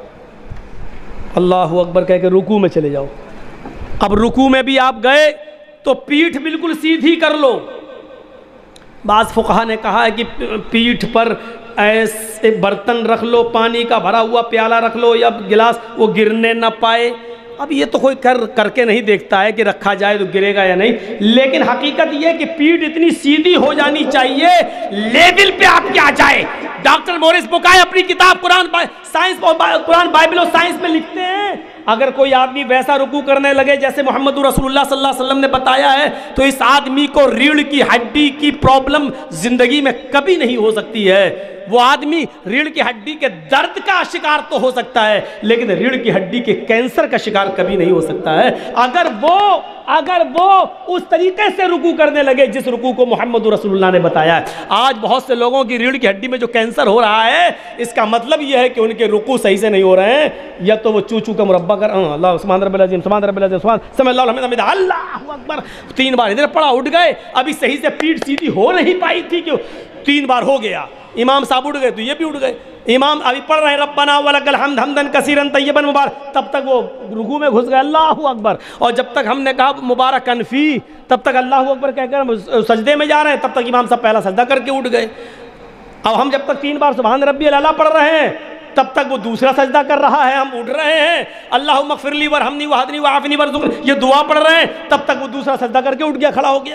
اللہ اکبر کہہ کے رکوع میں چلے جاؤ. اب رکوع میں بھی آپ گئے تو پیٹھ بالکل سیدھی کر لو. بعض فقہا نے کہا ہے کہ پیٹھ پر ایسے برتن رکھ لو، پانی کا بھرا ہوا پیالہ رکھ لو یا گلاس، وہ گرنے نہ پائے. اب یہ تو کوئی کر کر کے نہیں دیکھتا ہے کہ رکھا جائے تو گرے گا یا نہیں، لیکن حقیقت یہ ہے کہ پیٹھ اتنی سیدھی ہو جانی چاہیے لیول پہ آپ کیا جائے. ڈاکٹر مورس بکائے اپنی کتاب قرآن سائنس قرآن بائبل و سائنس میں لکھتے ہیں اگر کوئی آدمی ویسا رکوع کرنے لگے جیسے محمد رسول اللہ صلی اللہ علیہ وسلم نے بتایا ہے تو اس آدمی کو ریڑھ کی ہڈی کی پرابلم زندگی میں کبھی نہیں ہو سکتی ہے. وہ آدمی ریڑھ کی ہڈی کے درد کا شکار تو ہو سکتا ہے لیکن ریڑھ کی ہڈی کے کینسر کا شکار کبھی نہیں ہو سکتا ہے اگر وہ اگر وہ اس طریقے سے رکوع کرنے لگے جس رکوع کو محمد رسول اللہ نے بتایا ہے. آج بہت سے لوگوں کی ریڑھ کی ہڈی میں جو کینسر ہو رہا ہے اس کا مطلب یہ ہے کہ ان کے رکوع صحیح سے نہیں ہو رہے ہیں، یا تو وہ چو چو کا مربع کر اللہ سبحان رب العظیم سبحان رب العظیم سبحان سمع اللہ لمن حمدہ اللہ اکبر تین بار ادھر پڑا اٹھ گئے. ابھی صحیح سے پیٹھ سیدھی ہو نہیں پائی تھی کہ تین بار ہو گیا. امام صاحب اٹھ گئے تو یہ بھی اٹھ گئے. امام ابھی پڑھ رہے ہیں ربنا ولک الحمد حمدا کثیرا طیبا مبارک، تب تک وہ رکوع میں گھس گئے اللہ اکبر. اور جب تک ہم نے کہا مبارکن فی تب تک اللہ اکبر کہہ کر سجدے میں جا رہے ہیں، تب تک امام صاحب پہلا سجدہ کر کے اٹھ گئے. اب ہم جب تک تین بار سبحان ربی الاعلیٰ پڑھ رہے ہیں تب تک وہ دوسرا سجدہ کر رہا ہے، ہم اٹھ رہے ہیں اللہم اغفر لی ورحمنی وہدنی وعافنی وارزقنی یہ دعا پڑھ رہے ہیں، تب تک وہ دوسرا سجدہ کر کے اٹھ گیا، کھڑا ہو گیا.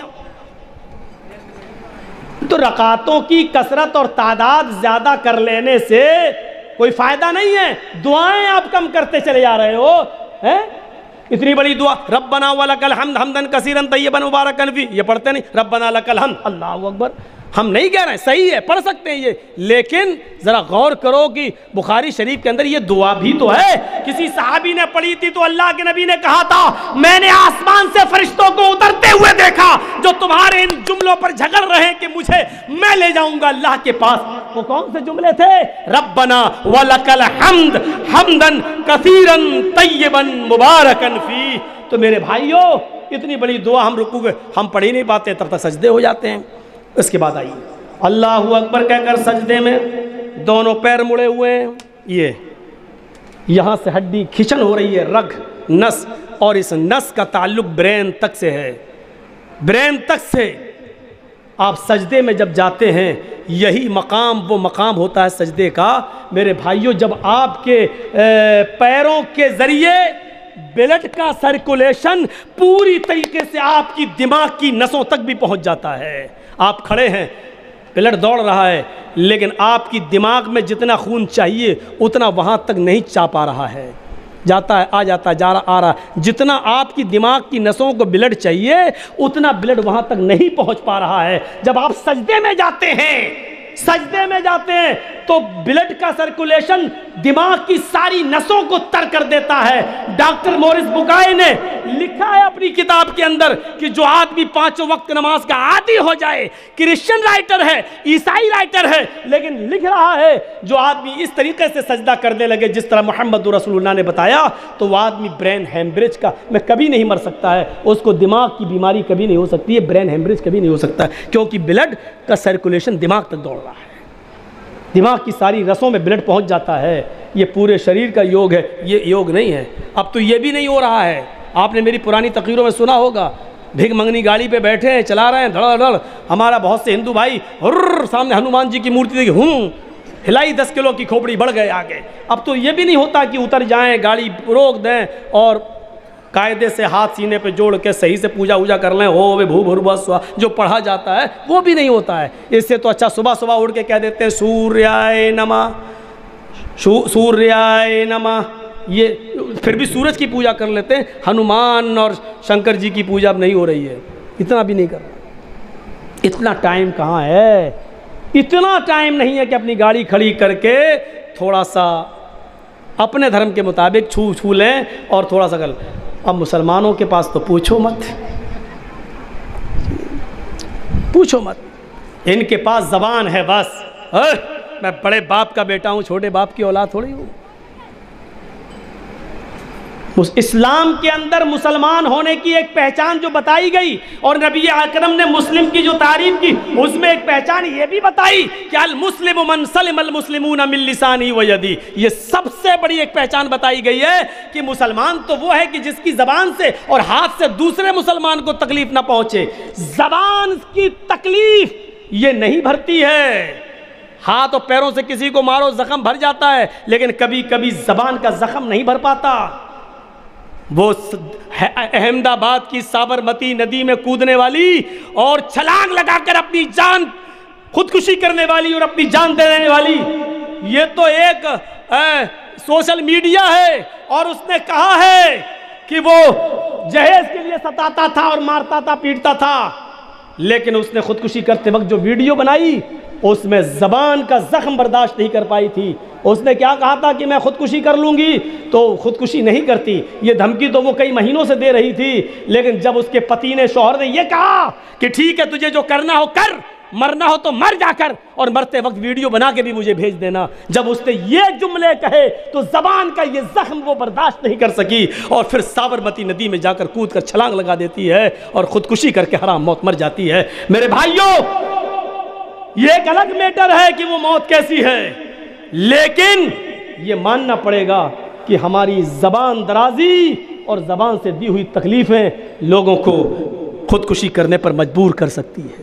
تو رکعتوں کی کثرت اور تعداد زیادہ کر لینے سے کوئی فائدہ نہیں ہے. دعائیں آپ کم کرتے چلے جا رہے ہو. اتنی بڑی دعا ربنا ولک الحمد حمدا کثیرا طیبا مبارکا فی یہ پڑھتے نہیں، ربنا لک الحمد اللہ اکبر. ہم نہیں کہہ رہے ہیں صحیح ہے پڑھ سکتے ہیں یہ، لیکن ذرا غور کرو کہ بخاری شریف کے اندر یہ دعا بھی تو ہے. کسی صحابی نے پڑھی تھی تو اللہ کے نبی نے کہا تھا میں نے آسمان سے فرشتوں کو اترتے ہوئے دیکھا جو تمہارے ان جملوں پر جھگڑ رہے ہیں کہ مجھے میں لے جاؤں گا اللہ کے پاس. وہ کون سے جملے تھے؟ ربنا ولک الحمد حمدا کثیرا طیبا مبارکا فی. تو میرے بھائیو اتنی بڑی دعا ہم رکوع میں ہم پڑھ ہی نہیں پاتے، تب تک سجدے ہو جاتے ہیں. اس کے بعد آئیے اللہ اکبر کہہ کر سجدے میں دونوں پیر مڑے ہوئے ہیں، یہ یہاں سے ہڈی کھچن ہو رہی ہے، رگ نس، اور اس نس کا تعلق برین تک سے ہے. برین تک سے آپ سجدے میں جب جاتے ہیں یہی مقام وہ مقام ہوتا ہے سجدے کا. میرے بھائیوں جب آپ کے پیروں کے ذریعے بلڈ کا سرکولیشن پوری طریقے سے آپ کی دماغ کی نسوں تک بھی پہنچ جاتا ہے. آپ کھڑے ہیں بلڈ دوڑ رہا ہے لیکن آپ کی دماغ میں جتنا خون چاہیے اتنا وہاں تک نہیں چا پا رہا ہے، جاتا ہے آ جاتا ہے جا رہا آ رہا. جتنا آپ کی دماغ کی نسوں کو بلڈ چاہیے اتنا بلڈ وہاں تک نہیں پہنچ پا رہا ہے. جب آپ سجدے میں جاتے ہیں سجدے میں جاتے ہیں تو بلڈ کا سرکولیشن دماغ کی ساری نسوں کو تر کر دیتا ہے. ڈاکٹر مورس بکائے نے لکھا ہے اپنی کتاب کے اندر کہ جو آدمی پانچوں وقت نماز کا عادی ہو جائے، کرسچن رائٹر ہے، عیسائی رائٹر ہے، لیکن لکھ رہا ہے جو آدمی اس طریقے سے سجدہ کرنے لگے جس طرح محمد رسول اللہ نے بتایا تو وہ آدمی برین ہیمبریج کا میں کبھی نہیں مر سکتا ہے، اس کو دماغ کی بیماری کبھی نہیں ہو سکتی ہے، برین ہیمبریج کبھی نہیں ہو سکتا ہے، کیونکہ بلڈ کا سرکولیشن دماغ تک دوڑ رہا ہے، دماغ کی ساری رسوں میں بلڈ پہنچ جاتا ہے. یہ پورے شریر کا یوگ ہے، یہ یوگ نہیں ہے. اب تو یہ بھی نہیں ہو رہا ہے. آپ نے میری پرانی تقریروں میں سنا ہوگا بھیک منگنی گاڑی پہ بیٹھے ہیں چلا رہے ہیں دھڑ دھڑ. ہمارا بہت سے ہندو بھائی ہر سامنے ہنومان جی کی مورتی دیکھی ہوں ہلائی دس کلو کی کھوپڑی بڑھ گئے آگے. اب تو یہ بھی نہیں ہوتا کہ اتر جائیں گاڑی روک دیں اور قاعدے سے ہاتھ سینے پہ جوڑ کے صحیح سے پوجا ووجا کر لیں ہو وے بھو بھروا سوا جو پڑھا جاتا ہے وہ بھی نہیں ہوتا ہے. اس سے تو اچھا صبح صبح اٹھ کے کہہ دیتے ہیں سوریائے نمہ سوریائے نمہ، یہ پھر بھی سورج کی پوجا کر لیتے ہیں. ہنومان اور شنکر جی کی پوجا اب نہیں ہو رہی ہے، اتنا بھی نہیں کر رہا. اتنا ٹائم کہاں ہے؟ اتنا ٹائم نہیں ہے کہ اپنی گاڑی کھڑی کر کے تھوڑا سا اپنے دھرم کے مطابق چھو چھو لیں اور تھوڑا سا کر. اب مسلمانوں کے پاس تو پوچھو مت، پوچھو مت. ان کے پاس زبان ہے بس، میں بڑے باپ کا بیٹا ہوں چھوٹے باپ کی اولاد تھوڑی ہوں. اس اسلام کے اندر مسلمان ہونے کی ایک پہچان جو بتائی گئی اور نبی اکرم نے مسلم کی جو تعریف کی اس میں ایک پہچان یہ بھی بتائی کہ المسلم من سلم المسلمون من لسانی و یدی، یہ سب سے بڑی ایک پہچان بتائی گئی ہے کہ مسلمان تو وہ ہے کہ جس کی زبان سے اور ہاتھ سے دوسرے مسلمان کو تکلیف نہ پہنچے۔ زبان کی تکلیف یہ نہیں بھرتی ہے، ہاتھ اور پیروں سے کسی کو مارو زخم بھر جاتا ہے، لیکن کبھی کبھی زبان کا زخم نہیں بھر پاتا۔ وہ احمد آباد کی سابرمتی ندی میں کودنے والی اور چھلانگ لگا کر اپنی جان خودکشی کرنے والی اور اپنی جان دے دینے والی، یہ تو ایک سوشل میڈیا ہے، اور اس نے کہا ہے کہ وہ جہیز کے لیے ستاتا تھا اور مارتا تھا پیٹتا تھا، لیکن اس نے خودکشی کرتے وقت جو ویڈیو بنائی اس میں زبان کا زخم برداشت نہیں کر پائی تھی۔ اس نے کیا کہا تھا کہ میں خودکشی کر لوں گی، تو خودکشی نہیں کرتی، یہ دھمکی تو وہ کئی مہینوں سے دے رہی تھی، لیکن جب اس کے پتی نے شوہر نے یہ کہا کہ ٹھیک ہے تجھے جو کرنا ہو کر، مرنا ہو تو مر جا کر، اور مرتے وقت ویڈیو بنا کے بھی مجھے بھیج دینا، جب اس نے یہ جملے کہے تو زبان کا یہ زخم وہ برداشت نہیں کر سکی، اور پھر سابرمتی ندی میں جا کر کود کر چھلانگ لگا دیتی ہے اور خودکشی کر کے حرام موت مر جاتی ہے۔ میرے بھائیوں، یہ ایک الگ میٹر ہے کہ وہ موت کیسی ہے، لیکن یہ ماننا پڑے گا کہ ہماری زبان درازی اور زبان سے دی ہوئی تکلیفیں لوگوں کو خودکشی کرنے پر مجبور کر سکتی ہے۔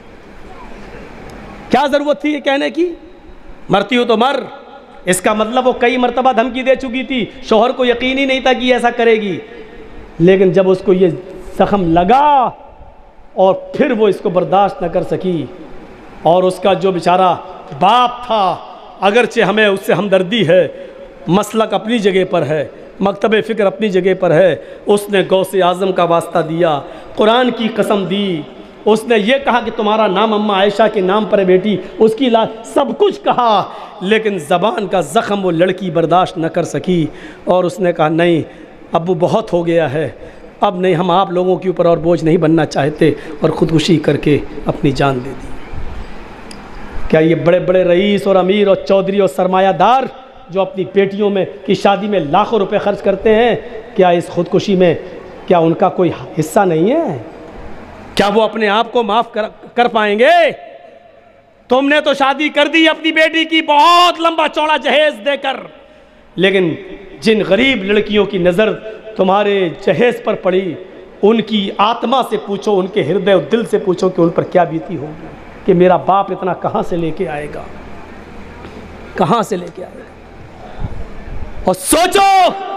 کیا ضرورت تھی یہ کہنے کی مرتی ہو تو مر؟ اس کا مطلب وہ کئی مرتبہ دھمکی دے چکی تھی، شوہر کو یقین ہی نہیں تھا کہ ایسا کرے گی، لیکن جب اس کو یہ زخم لگا اور پھر وہ اس کو برداشت نہ کر سکی، اور اس کا جو بیچارہ باپ تھا، اگرچہ ہمیں اس سے ہمدردی ہے، مسلک اپنی جگہ پر ہے، مکتب فکر اپنی جگہ پر ہے، اس نے غوث اعظم کا واسطہ دیا، قرآن کی قسم دی، اس نے یہ کہا کہ تمہارا نام اماں عائشہ کے نام پر ہے بیٹی، اس کی لا سب کچھ کہا، لیکن زبان کا زخم وہ لڑکی برداشت نہ کر سکی، اور اس نے کہا نہیں اب وہ بہت ہو گیا ہے، اب نہیں، ہم آپ لوگوں کے اوپر اور بوجھ نہیں بننا چاہتے، اور خودکشی کر کے اپنی جان دے دی۔ کیا یہ بڑے بڑے رئیس اور امیر اور چودھری اور سرمایہ دار جو اپنی بیٹیوں میں کی شادی میں لاکھوں روپے خرچ کرتے ہیں، کیا اس خودکشی میں کیا ان کا کوئی حصہ نہیں ہے؟ کیا وہ اپنے آپ کو معاف کر کر پائیں گے؟ تم نے تو شادی کر دی اپنی بیٹی کی بہت لمبا چوڑا جہیز دے کر، لیکن جن غریب لڑکیوں کی نظر تمہارے جہیز پر پڑی، ان کی آتما سے پوچھو، ان کے ہردے اور دل سے پوچھو کہ ان پر کیا بیتی ہوگی کہ میرا باپ اتنا کہاں سے لے کے آئے گا، کہاں سے لے کے آئے گا؟ اور سوچو،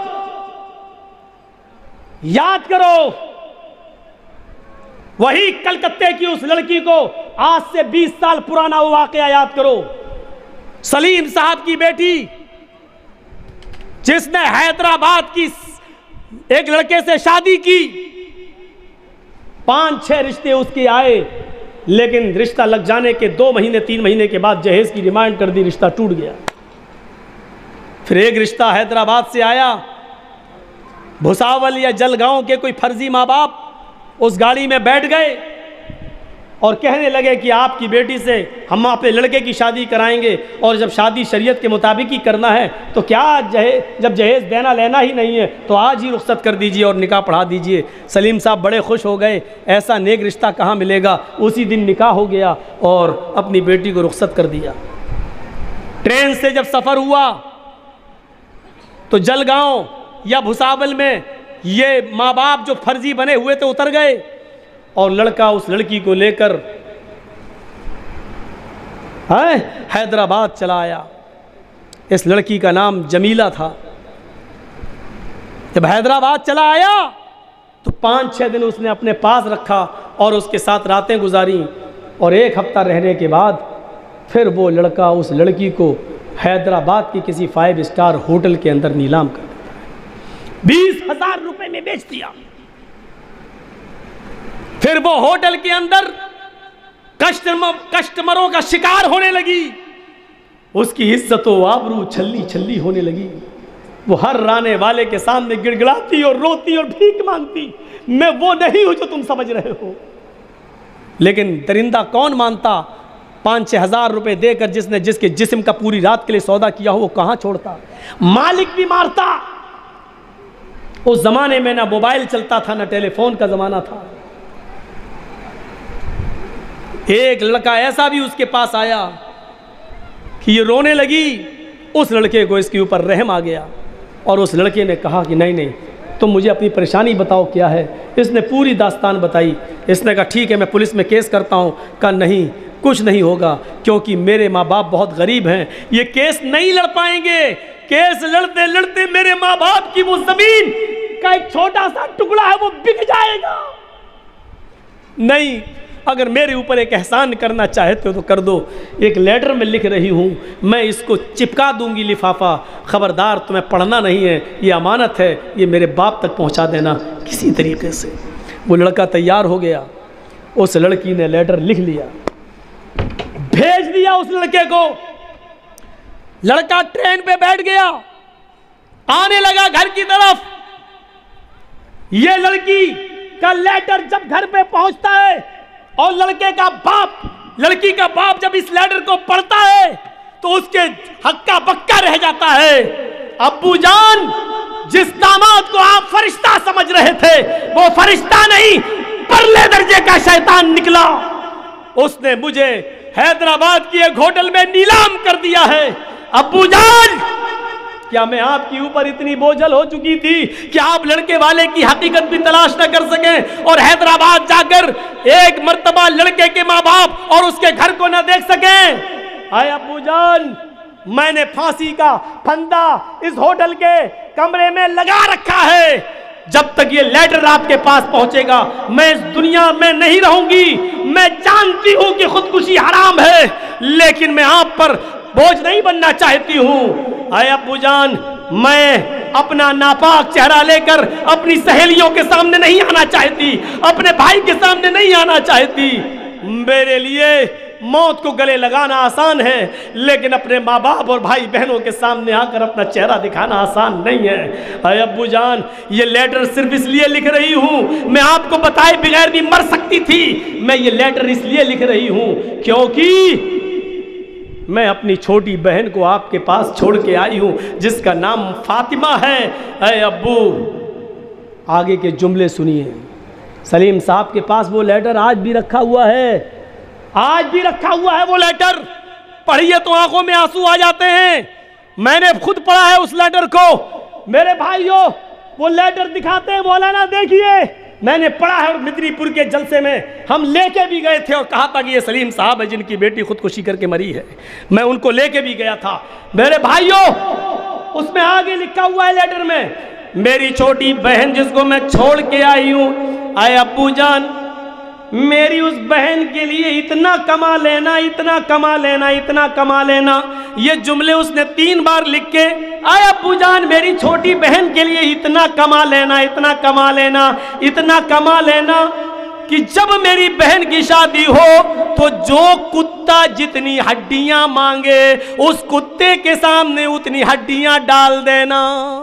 یاد کرو، وہی کلکتے کی اس لڑکی کو آج سے بیس سال پرانا وہ واقعہ یاد کرو، سلیم صاحب کی بیٹی جس نے حیدرآباد کی ایک لڑکے سے شادی کی، پانچ چھ رشتے اس کے آئے، لیکن رشتہ لگ جانے کے دو مہینے تین مہینے کے بعد جہیز کی ڈیمانڈ کر دی، رشتہ ٹوٹ گیا۔ پھر ایک رشتہ حیدرآباد سے آیا، بھساول یا جلگاؤں کے کوئی فرضی ماں باپ اس گاڑی میں بیٹھ گئے اور کہنے لگے کہ آپ کی بیٹی سے ہم اپنے لڑکے کی شادی کرائیں گے، اور جب شادی شریعت کے مطابق ہی کرنا ہے تو کیا جب جہیز دینا لینا ہی نہیں ہے تو آج ہی رخصت کر دیجئے اور نکاح پڑھا دیجئے۔ سلیم صاحب بڑے خوش ہو گئے، ایسا نیک رشتہ کہاں ملے گا، اسی دن نکاح ہو گیا اور اپنی بیٹی کو رخصت کر دیا۔ ٹرین سے جب سفر ہوا تو جلگاؤں یا بھساول میں یہ ماں باپ جو فرضی بنے ہوئے تھے اتر گئے، اور لڑکا اس لڑکی کو لے کر حیدرآباد چلا آیا۔ اس لڑکی کا نام جمیلہ تھا۔ جب حیدرآباد چلا آیا تو پانچ چھ دن اس نے اپنے پاس رکھا اور اس کے ساتھ راتیں گزاریں، اور ایک ہفتہ رہنے کے بعد پھر وہ لڑکا اس لڑکی کو حیدرآباد کی کسی فائیو اسٹار ہوٹل کے اندر نیلام کر بیس ہزار روپے میں بیچ دیا۔ پھر وہ ہوٹل کے اندر کسٹمروں کا شکار ہونے لگی، اس کی عزت و آبرو چھلی چھلی ہونے لگی، وہ ہر رانے والے کے سامنے گڑ گڑاتی اور روتی اور بھیک مانگتی، میں وہ نہیں ہوں جو تم سمجھ رہے ہو۔ لیکن درندہ کون مانتا؟ پانچ چھ ہزار روپے دے کر جس نے جس کے جسم کا پوری رات کے لیے سودا کیا ہو وہ کہاں چھوڑتا؟ مالک بھی مارتا، اس زمانے میں نہ موبائل چلتا تھا نہ ٹیلی فون کا زمانہ تھا. ایک لڑکا ایسا بھی اس کے پاس آیا کہ یہ رونے لگی. اس لڑکے کو اس کے اوپر رحم آ گیا اور اس لڑکے نے کہا کہ نہیں نہیں تم مجھے اپنی پریشانی بتاؤ کیا ہے. اس نے پوری داستان بتائی. اس نے کہا ٹھیک ہے میں پولیس میں کیس کرتا ہوں. کہا نہیں کچھ نہیں ہوگا کیونکہ میرے ماں باپ بہت غریب ہیں, یہ کیس نہیں لڑ پائیں گے. کیس لڑتے لڑتے میرے ماں باپ کی وہ زمین کا ایک چھوٹا سا ٹکڑا ہے وہ بک جائے گا. نہیں اگر میرے اوپر ایک احسان کرنا چاہتے ہو تو کر دو. ایک لیٹر میں لکھ رہی ہوں, میں اس کو چپکا دوں گی لفافہ, خبردار تمہیں پڑھنا نہیں ہے, یہ امانت ہے, یہ میرے باپ تک پہنچا دینا کسی طریقے سے. وہ لڑکا تیار ہو گیا. اس لڑکی نے لیٹر لکھ لیا, بھیج دیا اس لڑکے کو. لڑکا ٹرین پہ بیٹھ گیا, آنے لگا گھر کی طرف. یہ لڑکی کا لیٹر جب گھر پہ پہنچتا ہے اور لڑکے کا باپ لڑکی کا باپ جب اس لیٹر کو پڑھتا ہے تو اس کے ہکا بکا رہ جاتا ہے. ابو جان, جس داماد کو آپ فرشتہ سمجھ رہے تھے وہ فرشتہ نہیں پرلے درجے کا شیطان نکلا. اس نے مجھے حیدرآباد کی ایک ہوٹل میں نیلام کر دیا ہے. ابو جان, کیا میں آپ کی اوپر اتنی بوجھل ہو چکی تھی کہ آپ لڑکے والے کی حقیقت بھی تلاش نہ کر سکیں اور حیدرآباد جا کر ایک مرتبہ لڑکے کے ماں باپ اور اس کے گھر کو نہ دیکھ سکیں؟ آئے ابو جان, میں نے پھانسی کا پھندا اس ہوٹل کے کمرے میں لگا رکھا ہے. جب تک یہ لیٹر آپ کے پاس پہنچے گا میں اس دنیا میں نہیں رہوں گی. میں جانتی ہوں کہ خودکشی حرام ہے لیکن میں آپ پر بوجھ نہیں بننا چاہتی ہوں. اے ابو جان, میں اپنا ناپاک چہرہ لے کر اپنی سہیلیوں کے سامنے نہیں آنا چاہتی, اپنے بھائی کے سامنے نہیں آنا چاہتی. میرے لیے موت کو گلے لگانا آسان ہے لیکن اپنے ماں باپ اور بھائی بہنوں کے سامنے آ کر اپنا چہرہ دکھانا آسان نہیں ہے. اے ابو جان, یہ لیٹر صرف اس لیے لکھ رہی ہوں, میں آپ کو بتائے بغیر بھی مر سکتی تھی. میں یہ لیٹر اس لیے لکھ رہی ہوں کیونکہ میں اپنی چھوٹی بہن کو آپ کے پاس چھوڑ کے آئی ہوں جس کا نام فاطمہ ہے. اے ابو, آگے کے جملے سنیے. سلیم صاحب کے پاس وہ لیٹر آج بھی رکھا ہوا ہے, آج بھی رکھا ہوا ہے وہ لیٹر. پڑھیے تو آنکھوں میں آنسو آ جاتے ہیں. میں نے خود پڑھا ہے اس لیٹر کو. میرے بھائیوں, وہ لیٹر دکھاتے ہیں مولانا, دیکھیے میں نے پڑھا ہے. اور مدنی پور کے جلسے میں ہم لے کے بھی گئے تھے اور کہا تھا کہ یہ سلیم صاحب ہے جن کی بیٹی خودکشی کر کے مری ہے. میں ان کو لے کے بھی گیا تھا. میرے بھائیوں, اس میں آگے لکھا ہوا ہے لیٹر میں, میری چھوٹی بہن جس کو میں چھوڑ کے آئی ہوں, اے ابو جان میری اس بہن کے لیے اتنا کما لینا, اتنا کما لینا, اتنا کما لینا. یہ جملے اس نے تین بار لکھ کے, اے ابو جان میری چھوٹی بہن کے لیے اتنا کما لینا, اتنا کما لینا, اتنا کما لینا کہ جب میری بہن کی شادی ہو تو جو کتا جتنی ہڈیاں مانگے اس کتے کے سامنے اتنی ہڈیاں ڈال دینا.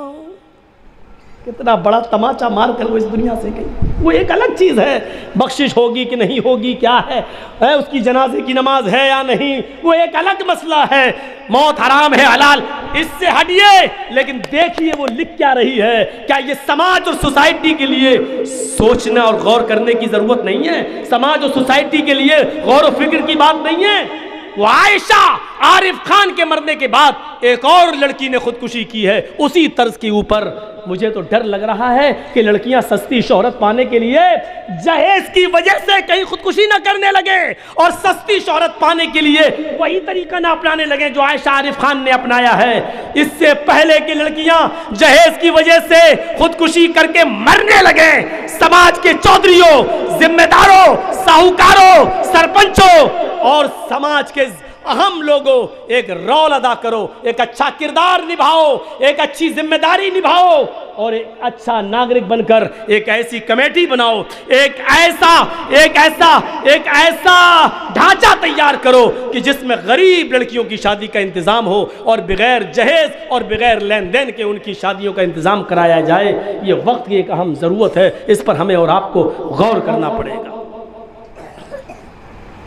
کتنا بڑا تماچا مار کر وہ اس دنیا سے گئی. وہ ایک الگ چیز ہے, بخشش ہوگی کہ نہیں ہوگی, کیا ہے, اس کی جنازے کی نماز ہے یا نہیں, وہ ایک الگ مسئلہ ہے. موت حرام ہے حلال, اس سے ہٹیے. لیکن دیکھیے وہ لکھ کیا رہی ہے. کیا یہ سماج اور سوسائٹی کے لیے سوچنا اور غور کرنے کی ضرورت نہیں ہے؟ سماج اور سوسائٹی کے لیے غور و فکر کی بات نہیں ہے؟ وہ عائشہ عارف خان کے مرنے کے بعد ایک اور لڑکی نے خودکشی کی ہے اسی طرز کے اوپر. مجھے تو ڈر لگ رہا ہے کہ لڑکیاں سستی شہرت پانے کے لیے جہیز کی وجہ سے کہیں خودکشی نہ کرنے لگے اور سستی شہرت پانے کے لیے وہی طریقہ نہ اپنانے لگے جو عائشہ عارف خان نے اپنایا ہے. اس سے پہلے کی لڑکیاں جہیز کی وجہ سے خودکشی کر کے مرنے لگے. سماج کے چودھریوں, ذمہ داروں, ساہوکاروں, سرپنچوں اور سماج کے اہم لوگوں, ایک رول ادا کرو, ایک اچھا کردار نبھاؤ, ایک اچھی ذمہ داری نبھاؤ اور ایک اچھا ناگرک بن کر ایک ایسی کمیٹی بناؤ, ایک ایسا ایک ایسا ایک ایسا ڈھانچہ تیار کرو کہ جس میں غریب لڑکیوں کی شادی کا انتظام ہو اور بغیر جہیز اور بغیر لین دین کے ان کی شادیوں کا انتظام کرایا جائے. یہ وقت کی ایک اہم ضرورت ہے, اس پر ہمیں اور آپ کو غور کرنا پڑے گا.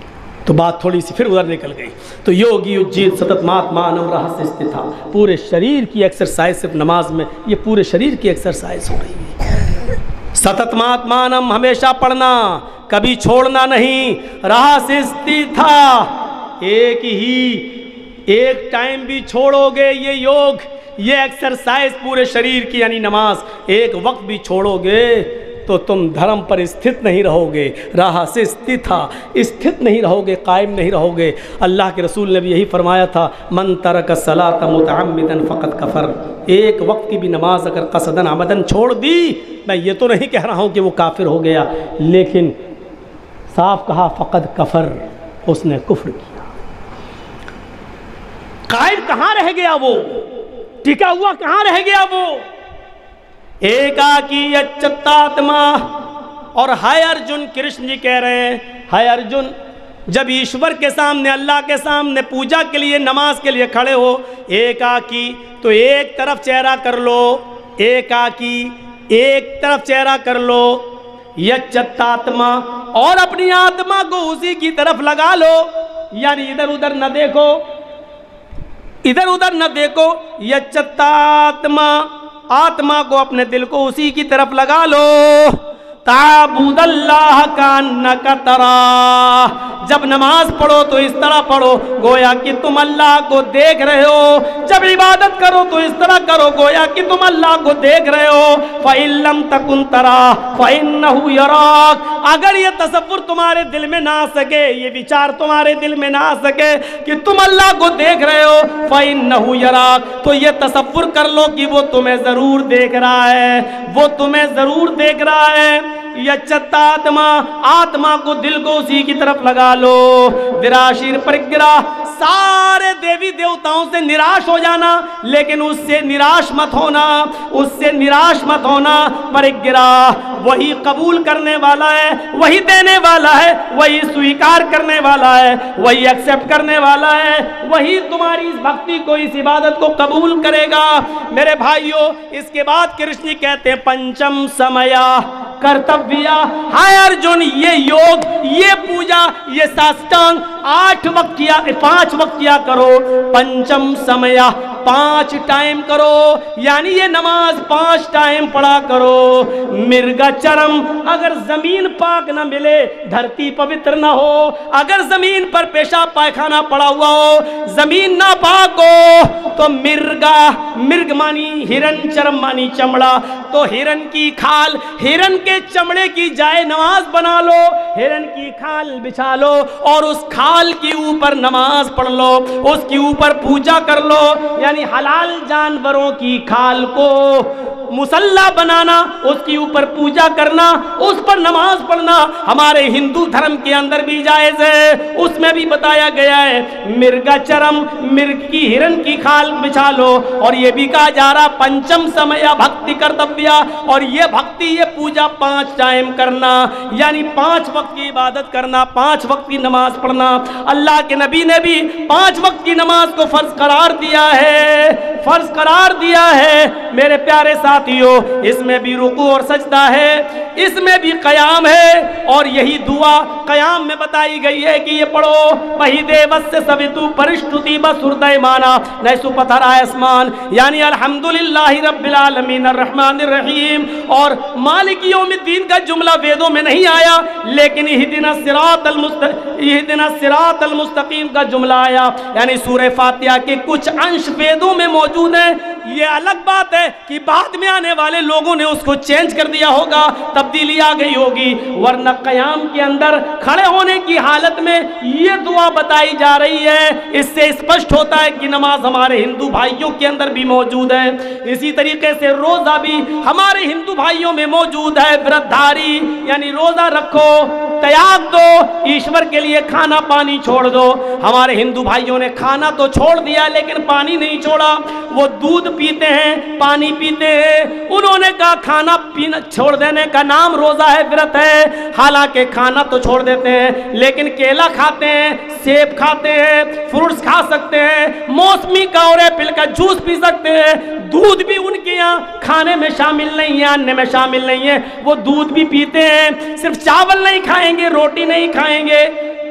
تو بات تھوڑی سی پھر ادھر نکل گئی. تو یوگی اجیت ستت ماتمانم رہس استھا، پورے شریر کی ایکسرسائز صرف نماز میں، یہ پورے شریر کی ایکسرسائز ہو رہی ہے. ستت ماتمانم ہمیشہ پڑھنا، کبھی چھوڑنا نہیں. رہس استھا، ایک ہی ایک ٹائم بھی چھوڑو گے یہ یوگ، یہ ایکسرسائز پورے شریر کی یعنی نماز ایک وقت بھی چھوڑو گے تو تم دھرم پر استھت نہیں رہو گے. راہ سے استھا، استھت نہیں رہو گے، قائم نہیں رہو گے. اللہ کے رسول نے بھی یہی فرمایا تھا، من ترک الصلاۃ متعمدا فقد کفر. ایک وقت کی بھی نماز اگر قصدن عمدن چھوڑ دی، میں یہ تو نہیں کہہ رہا ہوں کہ وہ کافر ہو گیا، لیکن صاف کہا فقد کفر، اس نے کفر کیا. قائم کہاں رہ گیا وہ، ٹکا ہوا کہاں رہ گیا وہ. ایکاکی یچتاتما. اور ہائے ارجن، کرشن جی کہہ رہے ہیں ہائے ارجن، جب ایشور کے سامنے، اللہ کے سامنے پوجا کے لیے، نماز کے لیے کھڑے ہو، ایکاکی تو ایک طرف چہرہ کر لو، ایکاکی ایک طرف چہرہ کر لو. یچتاتما، اور اپنی آتما کو اسی کی طرف لگا لو، یعنی ادھر ادھر نہ دیکھو، ادھر ادھر نہ دیکھو. یچتاتما، آتما کو، اپنے دل کو اسی کی طرف لگا لو. تعبد اللہ کانک تراہ. جب نماز پڑھو تو اس طرح پڑھو گویا کہ تم اللہ کو دیکھ رہے ہو. جب عبادت کرو تو اس طرح کرو گویا کہ تم اللہ کو دیکھ رہے ہو. فَإِن لَمْ تَكُنْ تَرَاهُ فَإِنَّهُ يَرَاكَ. اگر یہ تصور تمہارے دل میں نہ آ سکے، یہ وچار تمہارے دل میں نہ آ سکے کہ تم اللہ کو دیکھ رہے ہو، فَإِنَّهُ يَرَاكَ، تو یہ تصور کر لو کہ وہ تمہیں ضرور دیکھ رہا ہے، وہ تمہیں ضرور دیکھ رہا ہے. یچت آتما، آتما کو، دل کو اسی کی طرف لگا لو. دراشیر پرگرا، سارے دیوی دیوتاؤں سے نراش ہو جانا، لیکن اس سے نراش مت ہونا، اس سے نراش مت ہونا. پرگرا، وہی قبول کرنے والا ہے، وہی دینے والا ہے، وہی سویکار کرنے والا ہے، وہی ایکسیپٹ کرنے والا ہے، وہی تمہاری اس بھکتی کو، اس عبادت کو قبول کرے گا. میرے بھائیوں، اس کے بعد کرشن کہتے ہیں پنچم سمیا کرتویا. ہائے ارجن، یہ یوگ، یہ پوجا، یہ ساسٹانگ آٹھ وقت کیا، پانچ وقت کیا کرو. پنچم سمیا، پانچ ٹائم کرو، یعنی یہ نماز پانچ ٹائم پڑھا کرو. مرگا چرم، اگر زمین پاک نہ ملے، دھرتی پوتر نہ ہو، اگر زمین پر پیشاب پائخانہ پڑا ہوا ہو، زمین نہ پاک ہو، تو مرگا، مرگ مانی ہرن، چرم مانی چمڑا، تو ہرن کی کھال، ہرن کے چمڑے کی جائے نماز بنا لو، ہرن کی کھال بچھا لو اور اس کھال کے اوپر نماز پڑھ لو، اس کے اوپر پوجا کر لو. یعنی حلال جانوروں کی کھال کو مسلح بنانا، اس کے اوپر پوجا کرنا، اس پر نماز پڑھنا ہمارے ہندو دھرم کے اندر بھی جائز ہے. اس میں بھی بتایا گیا ہے مرگا چرم، مرگ کی ہرن کی کھال بچھا لو. اور یہ بھی کہا جا رہا پنچم سمیا بھکتی کرتویا، اور یہ بھکتی، یہ پوجا پانچ ٹائم کرنا، یعنی پانچ وقت کی عبادت کرنا، پانچ وقت کی نماز پڑھنا. اللہ کے نبی نے بھی پانچ وقت کی نماز کو فرض قرار دیا ہے، فرض قرار دیا ہے. میرے پیارے ساتھیوں، اس میں بھی رکوع اور سجدہ ہے، اس میں بھی قیام ہے، اور یہی دعا قیام میں بتائی گئی ہے کہ یہ پڑھو وہی دیوس سے سویتو پرشتوتی بسردے مانا نیسو پتھر آسمان، یعنی الحمدللہ رب العالمین الرحمن الرحیم. اور مالک یوم الدین کا جملہ ویدوں میں نہیں آیا، لیکن اہدنا الصراط المستقیم، اہدنا الصراط المستقیم کا جملہ آیا، یعنی سورہ فاتحہ کے کچھ انش ویدوں میں موجود ہیں. یہ الگ بات ہے کہ بعد میں آنے والے لوگوں نے اس کو چینج کر دیا ہوگا، تبدیلی آ گئی ہوگی، ورنہ قیام کے اندر کھڑے ہونے کی حالت میں یہ دعا بتائی جا رہی ہے. اس سے اسپشٹ ہوتا ہے کہ نماز ہمارے ہندو بھائیوں کے اندر بھی موجود ہے. اسی طریقے سے روزہ بھی ہمارے ہندو بھائیوں میں موجود ہے. برتدھاری یعنی روزہ رکھو، تیاگ دو، ایشور کے لیے کھانا پانی چھوڑ دو. ہمارے ہندو بھائیوں نے کھانا تو چھوڑ دیا لیکن پانی نہیں چھوڑا. وہ دودھ پیتے ہیں، پانی پیتے ہیں. انہوں نے کہا کھانا پینا چھوڑ دینے کا نام روزہ ہے، برت ہے. حالانکہ کھانا تو چھوڑ دیتے ہیں لیکن کیلا کھاتے ہیں، سیب کھاتے ہیں، فروٹس کھا سکتے ہیں، موسمی کا اور ایپل کا جوس پی سکتے ہیں. دودھ بھی ان کے یہاں کھانے میں شامل نہیں ہے، اننے میں شامل نہیں ہے. وہ دودھ بھی پیتے ہیں. صرف چاول نہیں کھائیں گے، روٹی نہیں کھائیں گے.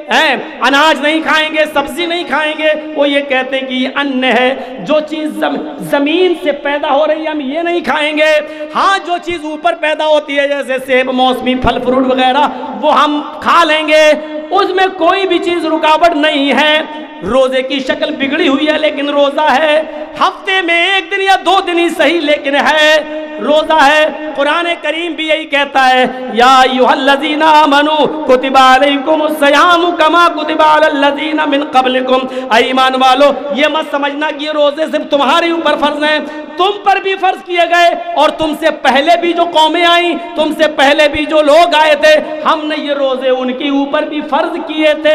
اناج نہیں کھائیں گے، سبزی نہیں کھائیں گے، وہ یہ کہتے ہیں کہ یہ ان ہے، جو چیز زمین سے پیدا ہو رہی ہے ہم یہ نہیں کھائیں گے، ہاں جو چیز اوپر پیدا ہوتی ہے جیسے سیب، موسمی پھل فروٹ وغیرہ وہ ہم کھا لیں گے، اس میں کوئی بھی چیز رکاوٹ نہیں ہے۔ روزے کی شکل بگڑی ہوئی ہے لیکن روزہ ہے، ہفتے میں ایک دن یا دو دن ہی صحیح لیکن ہے، روزہ ہے۔ قرآن کریم بھی یہی کہتا ہے، یا ایھا الذین آمنوا کتب علیکم الصیام کما کتب علی الذین من قبلکم، اے ایمان والو یہ مت سمجھنا کہ یہ روزے صرف تمہارے اوپر فرض ہیں، تم پر بھی فرض کیے گئے، اور تم سے پہلے بھی جو قومیں آئیں، تم سے پہلے بھی جو لوگ آئے تھے، ہم نے یہ روزے ان کے اوپر بھی فرض کیے تھے۔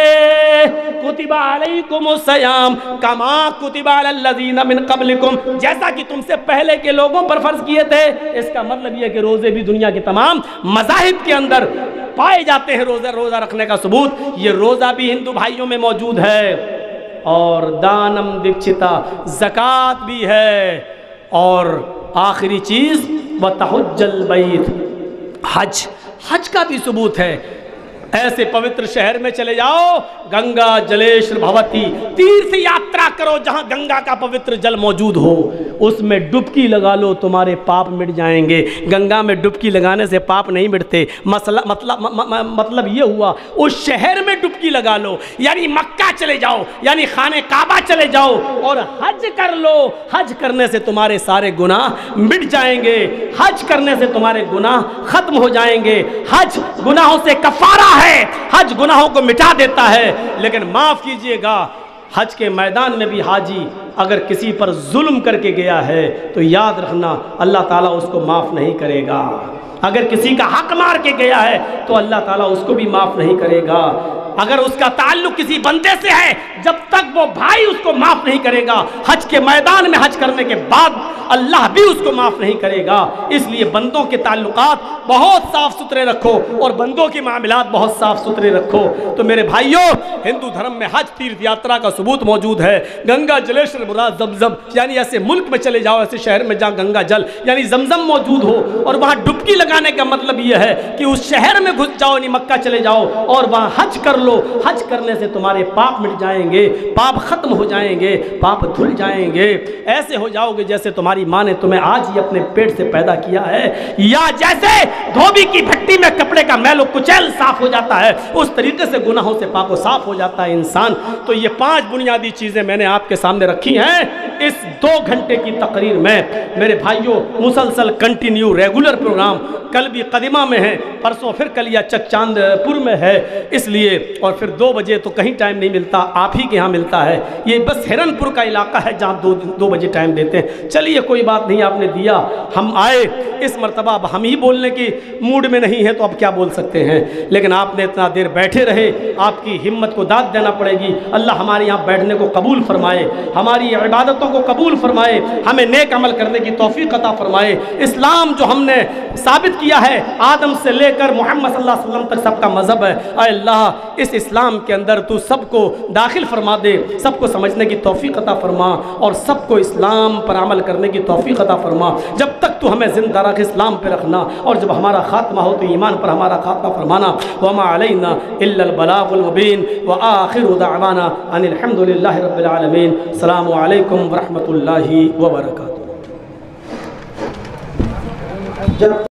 کتب علیکم الصیام کما کتب علی الذین من قبلکم، جیسا کہ تم سے پہلے کے لوگوں پر فرض کیے تھے۔ اس کا مطلب یہ کہ روزے بھی دنیا کے تمام مذاہب کے اندر پائے جاتے ہیں، روزہ روزہ رکھنے کا ثبوت یہ روزہ بھی ہندو بھائیوں میں موجود ہے، اور دانم دکچتا زکوٰۃ بھی ہے، اور آخری چیز وتحج البیت، حج حج کا بھی ثبوت ہے۔ ایسے پوتر شہر میں چلے جاؤ، گنگا جلیشر بھوتی، تیرتھ یاترا کرو جہاں گنگا کا پوتر جل موجود ہو، اس میں ڈبکی لگا لو تمہارے پاپ مٹ جائیں گے۔ گنگا میں ڈبکی لگانے سے پاپ نہیں مٹتے، مسئلہ مطلب مطلب یہ ہوا اس شہر میں ڈبکی لگا لو، یعنی مکہ چلے جاؤ، یعنی خانہ کعبہ چلے جاؤ اور حج کر لو، حج کرنے سے تمہارے سارے گناہ مٹ جائیں گے، حج کرنے سے تمہارے گناہ ختم ہو جائیں گے۔ حج گناہوں سے کفارہ ہے، حج گناہوں کو مٹا دیتا ہے، لیکن معاف کیجئے گا حج کے میدان میں بھی حاجی اگر کسی پر ظلم کر کے گیا ہے تو یاد رکھنا اللہ تعالیٰ اس کو معاف نہیں کرے گا، اگر کسی کا حق مار کے گیا ہے تو اللہ تعالیٰ اس کو بھی معاف نہیں کرے گا، اگر اس کا تعلق کسی بندے سے ہے جب تک وہ بھائی اس کو معاف نہیں کرے گا، حج کے میدان میں حج کرنے کے بعد اللہ بھی اس کو معاف نہیں کرے گا۔ اس لیے بندوں کے تعلقات بہت صاف ستھرے رکھو اور بندوں کے معاملات بہت صاف ستھرے رکھو۔ تو میرے بھائیوں، ہندو دھرم میں حج تیرتھ یاترا کا ثبوت موجود ہے۔ گنگا جلیشر مراد زمزم، یعنی ایسے ملک میں چلے جاؤ، ایسے شہر میں جہاں گنگا جل یعنی زمزم موجود ہو، اور وہاں ڈبکی لگانے کا مطلب یہ ہے کہ اس شہر میں گھس جاؤ، یعنی مکہ چلے جاؤ اور وہاں حج کر لو۔ حج کرنے سے تمہارے پاپ مٹ جائیں گے، پاپ ختم ہو جائیں گے، پاپ دھل جائیں گے، ایسے ہو جاؤ گے جیسے تمہاری ماں نے تمہیں آج ہی اپنے پیٹ سے پیدا کیا ہے، یا جیسے دھوبی کی بھٹی میں کپڑے کا میل و کچیل صاف ہو جاتا ہے اس طریقے سے گناہوں سے پاک و صاف ہو جاتا ہے انسان۔ تو یہ پانچ بنیادی چیزیں میں نے آپ کے سامنے رکھی ہیں اس دو گھنٹے کی تقریر میں۔ میرے بھائیوں، مسلسل کنٹینیو ریگولر پروگرام، کل بھی قدیمہ میں ہے، پرسوں پھر کلیا چک چاند پور میں ہے، اس لیے اور پھر دو بجے تو کہیں ٹائم نہیں ملتا، آپ ہی کے ہاں ملتا ہے۔ یہ بس ہرن پور کا علاقہ ہے جہاں دو دو بجے ٹائم دیتے ہیں۔ چلیے کوئی بات نہیں، آپ نے دیا، ہم آئے، اس مرتبہ اب ہم ہی بولنے کی موڈ میں نہیں ہے تو اب کیا بول سکتے ہیں، لیکن آپ نے اتنا دیر بیٹھے رہے، آپ کی ہمت کو داد دینا پڑے گی۔ اللہ ہمارے یہاں بیٹھنے کو قبول فرمائے، ہماری عبادتوں کو قبول فرمائے، ہمیں نیک عمل کرنے کی توفیق عطا فرمائے۔ اسلام جو ہم نے ثابت کیا ہے آدم سے لے کر محمد صلی اللہ علیہ وسلم تک سب کا مذہب ہے، اے اللہ اس اسلام کے اندر تو سب کو داخل فرما دے، سب کو سمجھنے کی توفیق عطا فرما اور سب کو اسلام پر عمل کرنے کی توفیق عطا فرما۔ جب تک تو ہمیں زندہ رکھ اسلام پہ رکھنا، اور جب ہمارا خاتمہ ہو تو ایمان پر ہمارا خاتمہ فرمانا۔ وما علینا الا البلاغ المبین، وآخر دعوانا ان الحمد للہ رب العالمین۔ السلام علیکم ورحمۃ اللہ وبرکاتہ۔